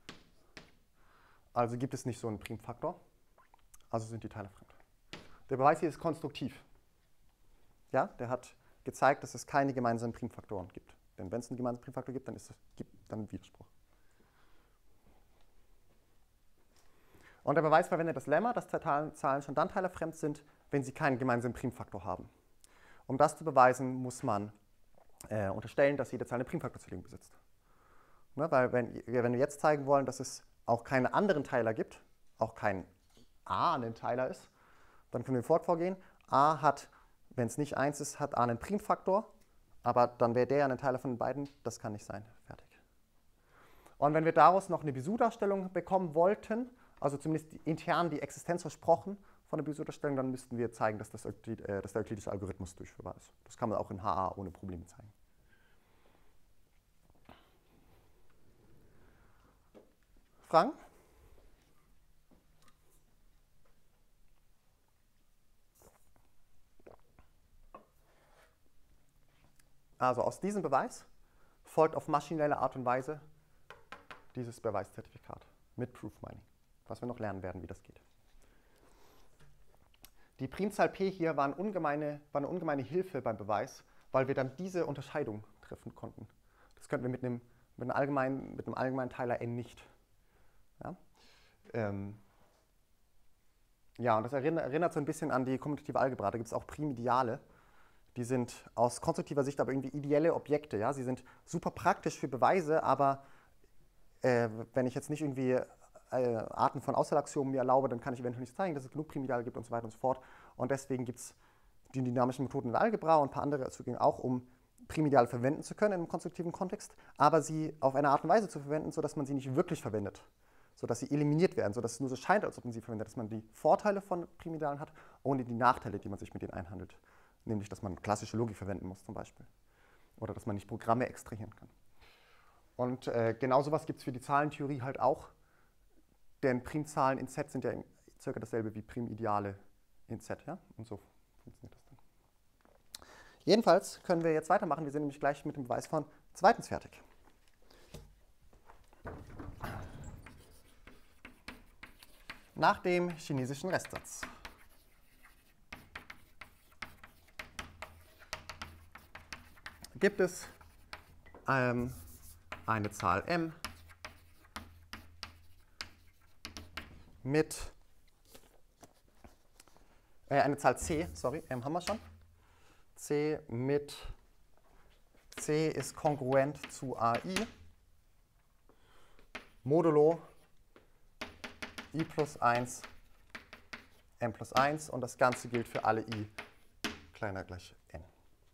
Also gibt es nicht so einen Primfaktor. Also sind die Teile fremd. Der Beweis hier ist konstruktiv. Ja, der hat gezeigt, dass es keine gemeinsamen Primfaktoren gibt. Denn wenn es einen gemeinsamen Primfaktor gibt, dann ist es ein Widerspruch. Und der Beweis verwendet das Lemma, dass Zahlen schon dann teilerfremd sind, wenn sie keinen gemeinsamen Primfaktor haben. Um das zu beweisen, muss man unterstellen, dass jede Zahl eine Primfaktorzählung besitzt. Ne, weil wenn wir jetzt zeigen wollen, dass es auch keine anderen Teiler gibt, auch kein a ein Teiler ist, dann können wir vorgehen. A hat, wenn es nicht 1 ist, hat a einen Primfaktor, aber dann wäre der ja ein Teiler von den beiden. Das kann nicht sein. Fertig. Und wenn wir daraus noch eine Bezout-Darstellung bekommen wollten, also zumindest intern die Existenz versprochen von der Bezout-Darstellung, dann müssten wir zeigen, dass der euklidische Algorithmus durchführbar ist. Das kann man auch in HA ohne Probleme zeigen. Fragen? Also aus diesem Beweis folgt auf maschinelle Art und Weise dieses Beweiszertifikat mit Proof Mining, was wir noch lernen werden, wie das geht. Die Primzahl P hier war eine ungemeine Hilfe beim Beweis, weil wir dann diese Unterscheidung treffen konnten. Das könnten wir mit einem allgemeinen Teiler n nicht. Ja, ja, und das erinnert so ein bisschen an die kommutative Algebra. Da gibt es auch Primideale. Die sind aus konstruktiver Sicht aber irgendwie ideelle Objekte. Ja? Sie sind super praktisch für Beweise, aber wenn ich jetzt nicht irgendwie Arten von Außeraxiomen mir erlaube, dann kann ich eventuell nicht zeigen, dass es genug Primideale gibt und so weiter und so fort. Und deswegen gibt es die dynamischen Methoden in der Algebra und ein paar andere Zugänge auch, um Primideale verwenden zu können in einem konstruktiven Kontext, aber sie auf eine Art und Weise zu verwenden, sodass man sie nicht wirklich verwendet, sodass sie eliminiert werden, sodass es nur so scheint, als ob man sie verwendet, dass man die Vorteile von Primidealen hat, ohne die Nachteile, die man sich mit denen einhandelt. Nämlich, dass man klassische Logik verwenden muss zum Beispiel. Oder dass man nicht Programme extrahieren kann. Und genau sowas gibt es für die Zahlentheorie halt auch. Denn Primzahlen in Z sind ja circa dasselbe wie Primideale in Z. Ja? Und so funktioniert das dann. Jedenfalls können wir jetzt weitermachen. Wir sind nämlich gleich mit dem Beweis von zweitens fertig. Nach dem chinesischen Restsatz. Gibt es eine Zahl m mit eine Zahl c, sorry, m haben wir schon. C mit c ist kongruent zu AI modulo i plus 1 m plus 1 und das Ganze gilt für alle i kleiner gleich n.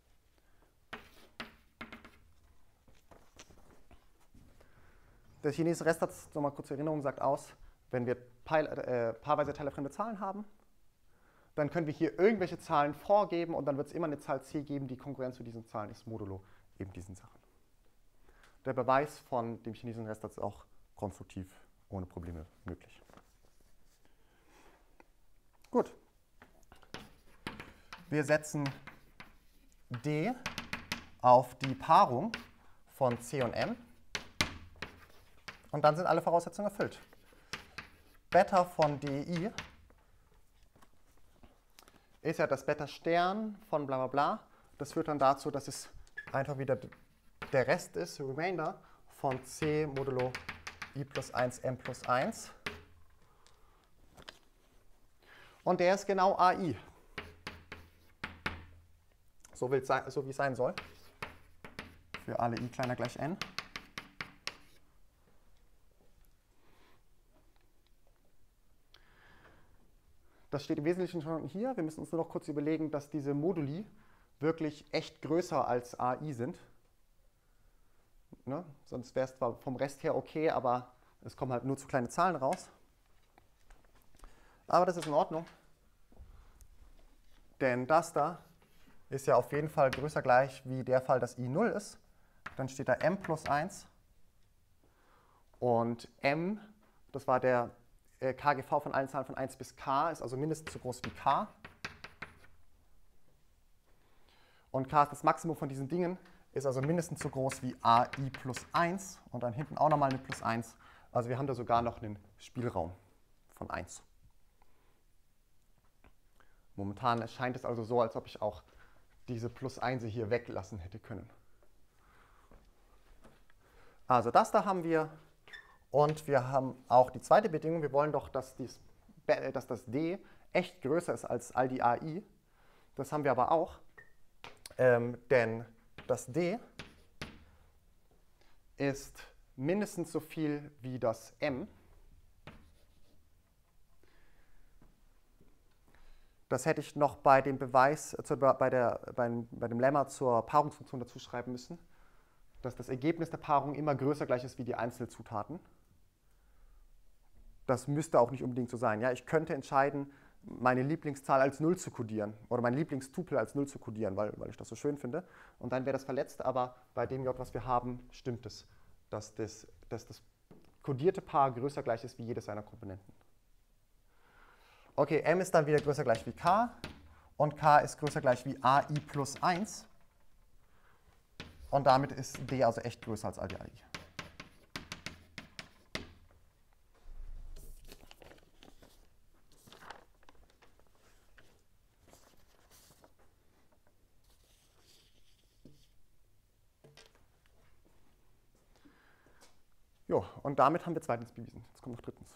Der chinesische Restsatz, nochmal kurz zur Erinnerung, sagt aus, wenn wir paarweise teilfremde Zahlen haben, dann können wir hier irgendwelche Zahlen vorgeben und dann wird es immer eine Zahl c geben, die kongruent zu diesen Zahlen ist, modulo eben diesen Sachen. Der Beweis von dem chinesischen Restsatz ist auch konstruktiv ohne Probleme möglich. Gut. Wir setzen D auf die Paarung von C und M und dann sind alle Voraussetzungen erfüllt. Beta von DI ist ja das Beta-Stern von bla bla bla. Das führt dann dazu, dass es einfach wieder der Rest ist, Remainder, von C modulo i plus 1 m plus 1. Und der ist genau AI. So wie es sein soll. Für alle i kleiner gleich n. Das steht im Wesentlichen schon hier. Wir müssen uns nur noch kurz überlegen, dass diese Moduli wirklich echt größer als AI sind. Ne? Sonst wäre es zwar vom Rest her okay, aber es kommen halt nur zu kleine Zahlen raus. Aber das ist in Ordnung. Denn das da ist ja auf jeden Fall größer gleich wie der Fall, dass i 0 ist. Dann steht da m plus 1. Und m, das war der KGV von allen Zahlen von 1 bis k, ist also mindestens so groß wie k. Und k ist das Maximum von diesen Dingen. ist also mindestens so groß wie AI plus 1 und dann hinten auch nochmal eine plus 1. Also wir haben da sogar noch einen Spielraum von 1. Momentan erscheint es also so, als ob ich auch diese plus 1 hier weglassen hätte können. Also das da haben wir und wir haben auch die zweite Bedingung. Wir wollen doch, dass das D echt größer ist als all die AI. Das haben wir aber auch, denn das D ist mindestens so viel wie das M. Das hätte ich noch bei dem Beweis, bei dem Lemma zur Paarungsfunktion dazu schreiben müssen, dass das Ergebnis der Paarung immer größer gleich ist wie die einzelnen Zutaten. Das müsste auch nicht unbedingt so sein. Ja, ich könnte entscheiden, meine Lieblingszahl als 0 zu kodieren oder mein Lieblingstupel als 0 zu kodieren, weil ich das so schön finde. Und dann wäre das verletzt, aber bei dem J, was wir haben, stimmt es, dass das kodierte Paar größer gleich ist wie jedes seiner Komponenten. Okay, M ist dann wieder größer gleich wie K und K ist größer gleich wie AI plus 1. Und damit ist D also echt größer als all die AI. Jo, und damit haben wir zweitens bewiesen. Jetzt kommt noch drittens.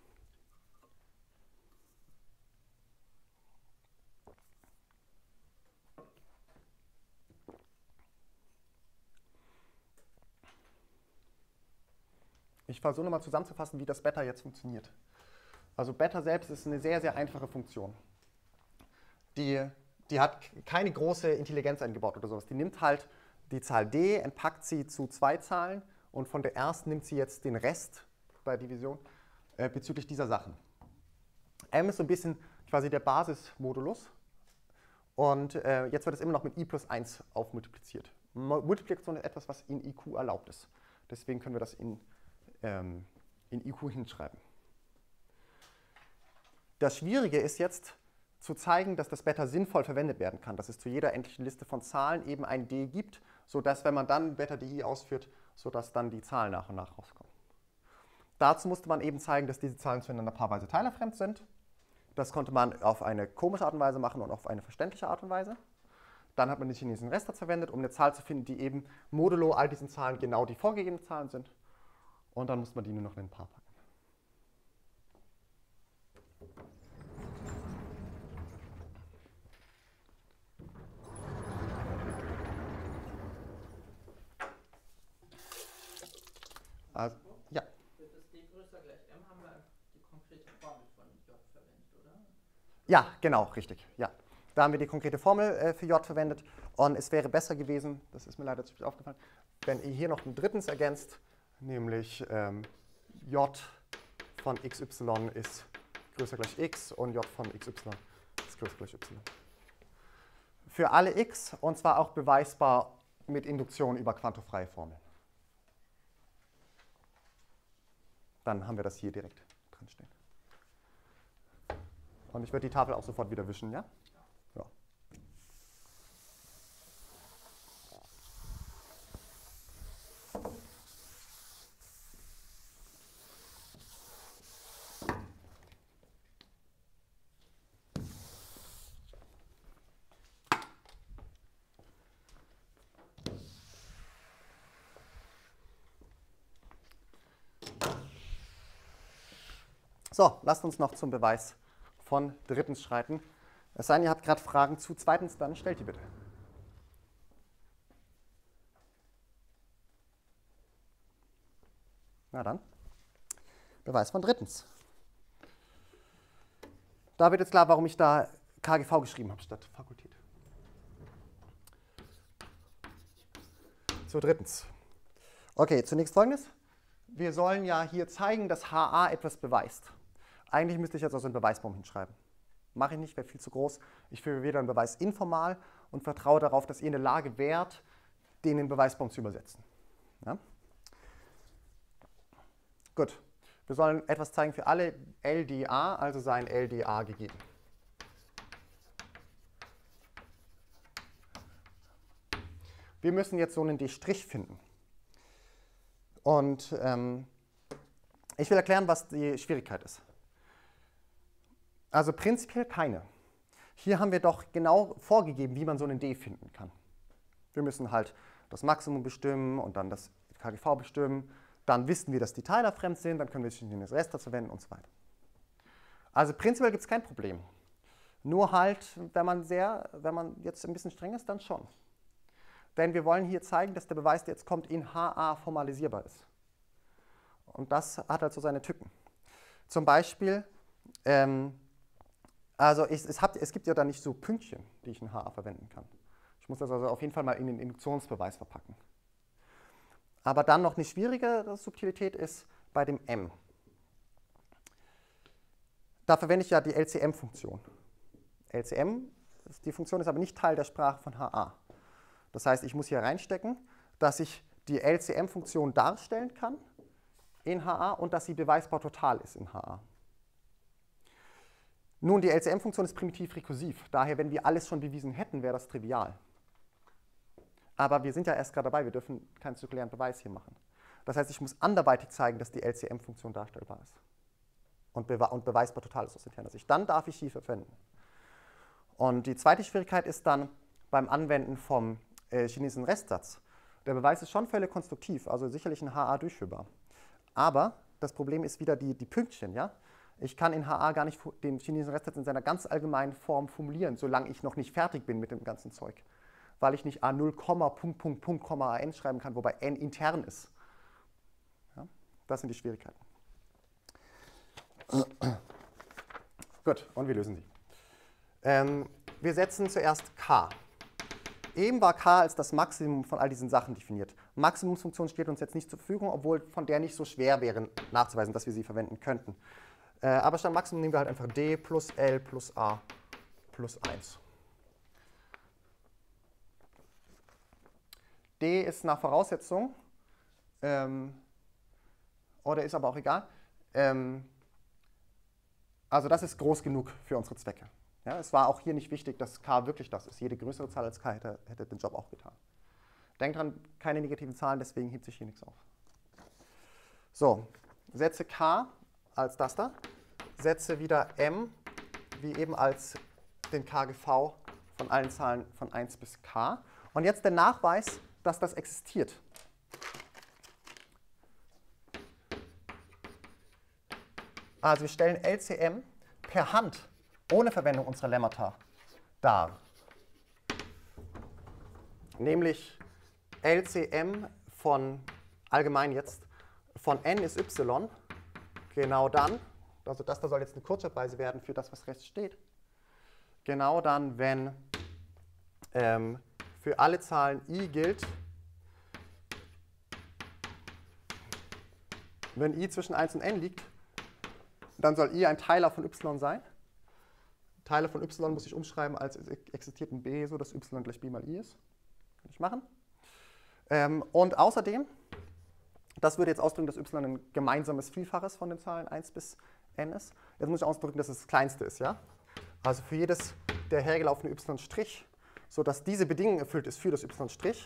Ich versuche nochmal zusammenzufassen, wie das Beta jetzt funktioniert. Also Beta selbst ist eine sehr, sehr einfache Funktion. Die hat keine große Intelligenz eingebaut oder sowas. Die nimmt halt die Zahl d, entpackt sie zu zwei Zahlen und von der ersten nimmt sie jetzt den Rest bei Division bezüglich dieser Sachen. M ist so ein bisschen quasi der Basismodulus und jetzt wird es immer noch mit i plus 1 aufmultipliziert. Multiplikation ist etwas, was in IQ erlaubt ist. Deswegen können wir das in IQ hinschreiben. Das Schwierige ist jetzt zu zeigen, dass das Beta sinnvoll verwendet werden kann, dass es zu jeder endlichen Liste von Zahlen eben ein d gibt, sodass, wenn man dann Beta DI ausführt, sodass dann die Zahlen nach und nach rauskommen. Dazu musste man eben zeigen, dass diese Zahlen zueinander paarweise teilerfremd sind. Das konnte man auf eine komische Art und Weise machen und auf eine verständliche Art und Weise. Dann hat man den chinesischen Restsatz verwendet, um eine Zahl zu finden, die eben modulo all diesen Zahlen genau die vorgegebenen Zahlen sind. Und dann muss man die nur noch in ein Paar packen. Also, ja. Für das d größer gleich m haben wir die konkrete Formel von j verwendet, oder? Ja, genau, richtig. Ja. Da haben wir die konkrete Formel für j verwendet. Und es wäre besser gewesen, das ist mir leider zu spät aufgefallen, wenn ihr hier noch ein drittens ergänzt, nämlich j von xy ist größer gleich x und j von xy ist größer gleich y. Für alle x, und zwar auch beweisbar mit Induktion über quantofreie Formeln. Dann haben wir das hier direkt drin stehen. Und ich würde die Tafel auch sofort wieder wischen, ja? Ja. So, lasst uns noch zum Beweis von drittens schreiten. Es sei denn, ihr habt gerade Fragen zu zweitens, dann stellt die bitte. Na dann, Beweis von drittens. Da wird jetzt klar, warum ich da KGV geschrieben habe statt Fakultät. So, drittens. Okay, zunächst Folgendes. Wir sollen ja hier zeigen, dass HA etwas beweist. Eigentlich müsste ich jetzt also einen Beweisbaum hinschreiben. Mache ich nicht, wäre viel zu groß. Ich führe wieder einen Beweis informal und vertraue darauf, dass ihr in der Lage wärt, den in den Beweisbaum zu übersetzen. Ja? Gut, wir sollen etwas zeigen für alle LDA, also sein LDA gegeben. wir müssen jetzt so einen D' finden. Und ich will erklären, was die Schwierigkeit ist. Also prinzipiell keine. Hier haben wir doch genau vorgegeben, wie man so einen D finden kann. Wir müssen halt das Maximum bestimmen und dann das KGV bestimmen. Dann wissen wir, dass die Teiler fremd sind, dann können wir das Rest dazu verwenden und so weiter. Also prinzipiell gibt es kein Problem. Nur halt, wenn man jetzt ein bisschen streng ist, dann schon. Denn wir wollen hier zeigen, dass der Beweis, der jetzt kommt, in HA formalisierbar ist. Und das hat halt so seine Tücken. Zum Beispiel, es gibt ja da nicht so Pünktchen, die ich in HA verwenden kann. Ich muss das also auf jeden Fall mal in den Induktionsbeweis verpacken. Aber dann noch eine schwierigere Subtilität ist bei dem M. Da verwende ich ja die LCM-Funktion. LCM, die Funktion ist aber nicht Teil der Sprache von HA. Das heißt, ich muss hier reinstecken, dass ich die LCM-Funktion darstellen kann in HA und dass sie beweisbar total ist in HA. Nun, die LCM-Funktion ist primitiv rekursiv. Daher, wenn wir alles schon bewiesen hätten, wäre das trivial. Aber wir sind ja erst gerade dabei, wir dürfen keinen zirkulären Beweis hier machen. Das heißt, ich muss anderweitig zeigen, dass die LCM-Funktion darstellbar ist und beweisbar total ist aus interner Sicht. Dann darf ich sie verwenden. Und die zweite Schwierigkeit ist dann beim Anwenden vom chinesischen Restsatz. Der Beweis ist schon völlig konstruktiv, also sicherlich in HA durchführbar. Aber das Problem ist wieder die Pünktchen. Ja? Ich kann in HA gar nicht den chinesischen Restsatz in seiner ganz allgemeinen Form formulieren, solange ich noch nicht fertig bin mit dem ganzen Zeug. Weil ich nicht A0, Punkt, Punkt, Punkt, AN schreiben kann, wobei N intern ist. Ja? Das sind die Schwierigkeiten. Gut, und wir lösen sie. Wir setzen zuerst K. Eben war K als das Maximum von all diesen Sachen definiert. Maximumsfunktion steht uns jetzt nicht zur Verfügung, obwohl von der nicht so schwer wäre nachzuweisen, dass wir sie verwenden könnten. Aber statt Maximum nehmen wir halt einfach D plus L plus A plus 1. D ist nach Voraussetzung, oder ist aber auch egal. Also das ist groß genug für unsere Zwecke. Ja, es war auch hier nicht wichtig, dass K wirklich das ist. Jede größere Zahl als K hätte den Job auch getan. Denkt dran, keine negativen Zahlen, deswegen hebt sich hier nichts auf. So, setze K als das da, setze wieder M wie eben als den KGV von allen Zahlen von 1 bis K. Und jetzt der Nachweis, dass das existiert. Also wir stellen LCM per Hand ohne Verwendung unserer Lemmata dar. Nämlich LCM von, allgemein jetzt, von n ist y, genau dann, also das da soll jetzt eine Kurzschreibweise werden für das, was rechts steht, genau dann, wenn für alle Zahlen i gilt, wenn i zwischen 1 und n liegt, dann soll i ein Teiler von y sein. Teiler von y muss ich umschreiben als existiert in b, so dass y gleich b mal i ist. Kann ich machen. Und außerdem, das würde jetzt ausdrücken, dass y ein gemeinsames Vielfaches von den Zahlen 1 bis n ist. Jetzt muss ich ausdrücken, dass es das kleinste ist. Ja? Also für jedes der hergelaufene y', sodass diese Bedingung erfüllt ist für das y',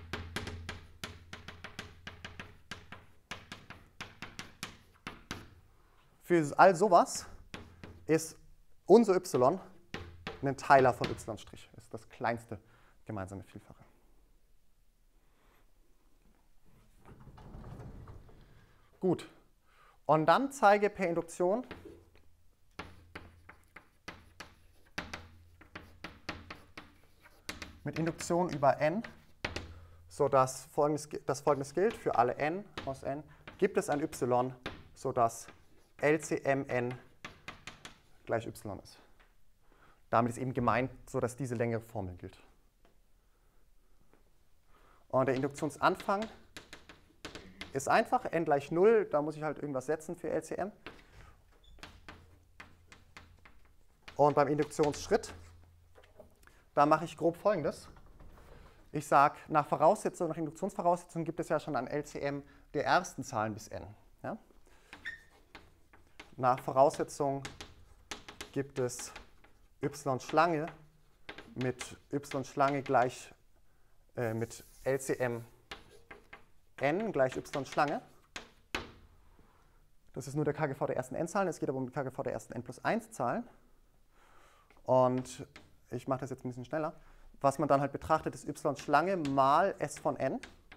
für all sowas ist unser y ein Teiler von y', ist das kleinste gemeinsame Vielfache. Gut, und dann zeige per Induktion mit Induktion über n, sodass Folgendes gilt: Für alle n aus n gibt es ein y, sodass LCMN gleich y ist. Damit ist eben gemeint, sodass diese längere Formel gilt. Und der Induktionsanfang ist einfach, n gleich 0, da muss ich halt irgendwas setzen für LCM. Und beim Induktionsschritt, da mache ich grob Folgendes. Ich sage, nach Induktionsvoraussetzungen gibt es ja schon ein LCM der ersten Zahlen bis n. Ja? Nach Voraussetzung gibt es y-Schlange mit y-Schlange gleich mit LCM n gleich y Schlange. Das ist nur der KGV der ersten n-Zahlen, es geht aber um den KGV der ersten n plus 1 Zahlen. Und ich mache das jetzt ein bisschen schneller. Was man dann halt betrachtet, ist y Schlange mal s von n.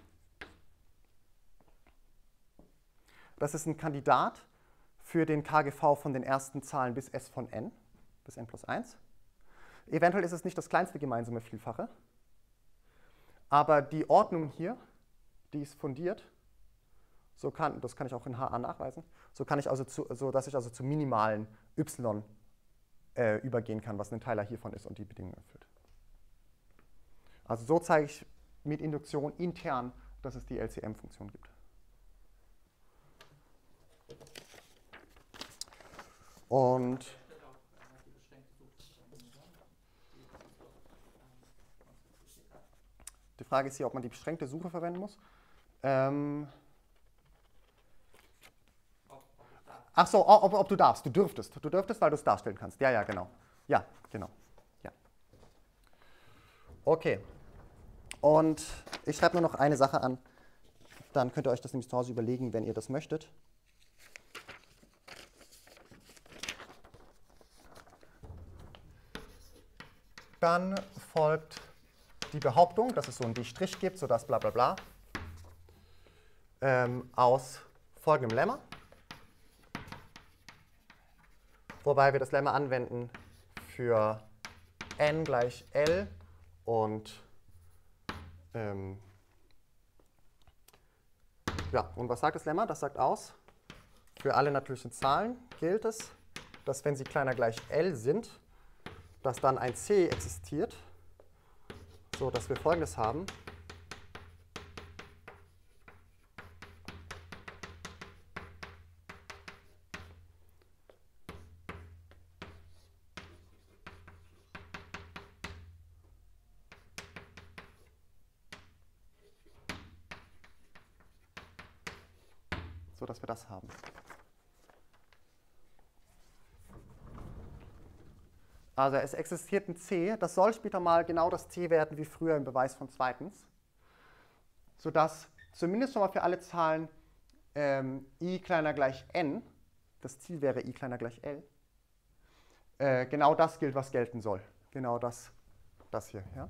Das ist ein Kandidat für den KGV von den ersten Zahlen bis s von n, bis n plus 1. Eventuell ist es nicht das kleinste gemeinsame Vielfache, aber die Ordnung hier, die ist fundiert. Das kann ich auch in HA nachweisen. So dass ich also zu minimalen y übergehen kann, was ein Teiler hiervon ist und die Bedingung erfüllt. Also so zeige ich mit Induktion intern, dass es die LCM-Funktion gibt. Und die Frage ist hier, ob man die beschränkte Suche verwenden muss. Ach so, ob du darfst. Du dürftest. Du dürftest, weil du es darstellen kannst. Ja, genau. Ja, genau. Ja. Okay. Und ich schreibe nur noch eine Sache an. Dann könnt ihr euch das nämlich zu Hause überlegen, wenn ihr das möchtet. Dann folgt die Behauptung, dass es so einen D' gibt, sodass bla bla bla, aus folgendem Lemma. Wobei wir das Lemma anwenden für n gleich L und und was sagt das Lemma? Das sagt aus, für alle natürlichen Zahlen gilt es, dass wenn sie kleiner gleich L sind, dass dann ein C existiert, so dass wir Folgendes haben. So dass wir das haben. Also es existiert ein C, das soll später mal genau das C werden wie früher im Beweis von zweitens, sodass zumindest schon mal für alle Zahlen i kleiner gleich n, das Ziel wäre i kleiner gleich L, genau das gilt, was gelten soll. Genau das hier. Ja?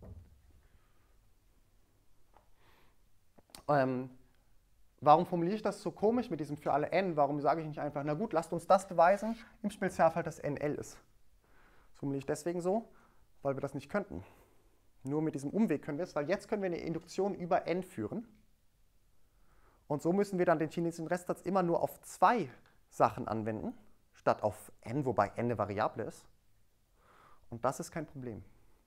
Warum formuliere ich das so komisch mit diesem für alle n? Warum sage ich nicht einfach, na gut, lasst uns das beweisen, im Spezialfall, dass n L ist. Das formuliere ich deswegen so, weil wir das nicht könnten. Nur mit diesem Umweg können wir es, weil jetzt können wir eine Induktion über n führen. Und so müssen wir dann den chinesischen Restsatz immer nur auf 2 Sachen anwenden, statt auf n, wobei n eine Variable ist. Und das ist kein Problem.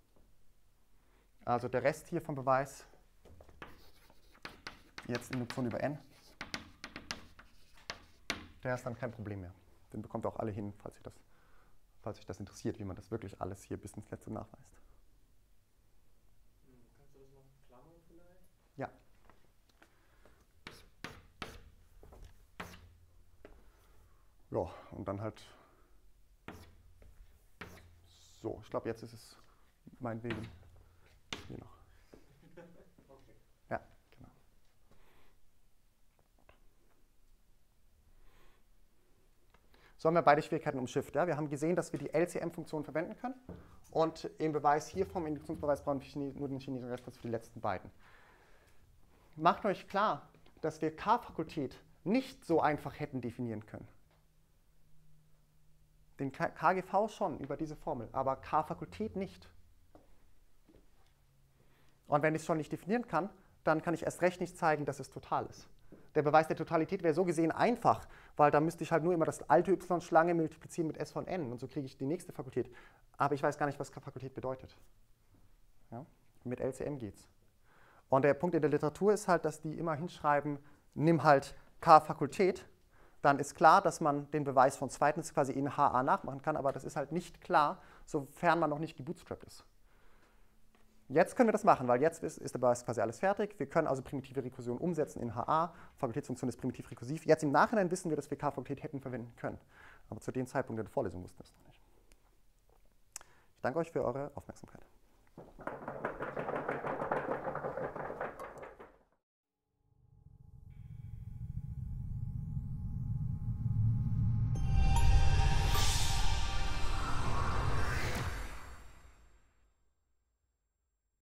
Also der Rest hier vom Beweis, jetzt Induktion über n, der ist dann kein Problem mehr. Den bekommt ihr auch alle hin, falls euch das interessiert, wie man das wirklich alles hier bis ins Letzte nachweist. Kannst du das noch klammern vielleicht? Ja. Ja, und dann halt so. Ich glaube, jetzt ist es meinetwegen hier noch. Okay. Ja, genau. So haben wir beide Schwierigkeiten umschifft. Ja? Wir haben gesehen, dass wir die LCM-Funktion verwenden können. Und im Beweis hier vom Induktionsbeweis brauchen wir nur den chinesischen Restsatz für die letzten beiden. Macht euch klar, dass wir K-Fakultät nicht so einfach hätten definieren können. Den KGV schon über diese Formel, aber K-Fakultät nicht. Und wenn ich es schon nicht definieren kann, dann kann ich erst recht nicht zeigen, dass es total ist. Der Beweis der Totalität wäre so gesehen einfach, weil da müsste ich halt nur immer das alte y-Schlange multiplizieren mit s von n und so kriege ich die nächste Fakultät. Aber ich weiß gar nicht, was Fakultät bedeutet. Ja? Mit LCM geht's. Und der Punkt in der Literatur ist halt, dass die immer hinschreiben, nimm halt K-Fakultät, dann ist klar, dass man den Beweis von zweitens quasi in HA nachmachen kann, aber das ist halt nicht klar, sofern man noch nicht gebootstrapped ist. Jetzt können wir das machen, weil jetzt ist der Beweis quasi alles fertig. Wir können also primitive Rekursion umsetzen in HA. Fakultätsfunktion ist primitiv rekursiv. Jetzt im Nachhinein wissen wir, dass wir K-Fakultät hätten verwenden können. Aber zu dem Zeitpunkt der Vorlesung wussten wir es noch nicht. Ich danke euch für eure Aufmerksamkeit.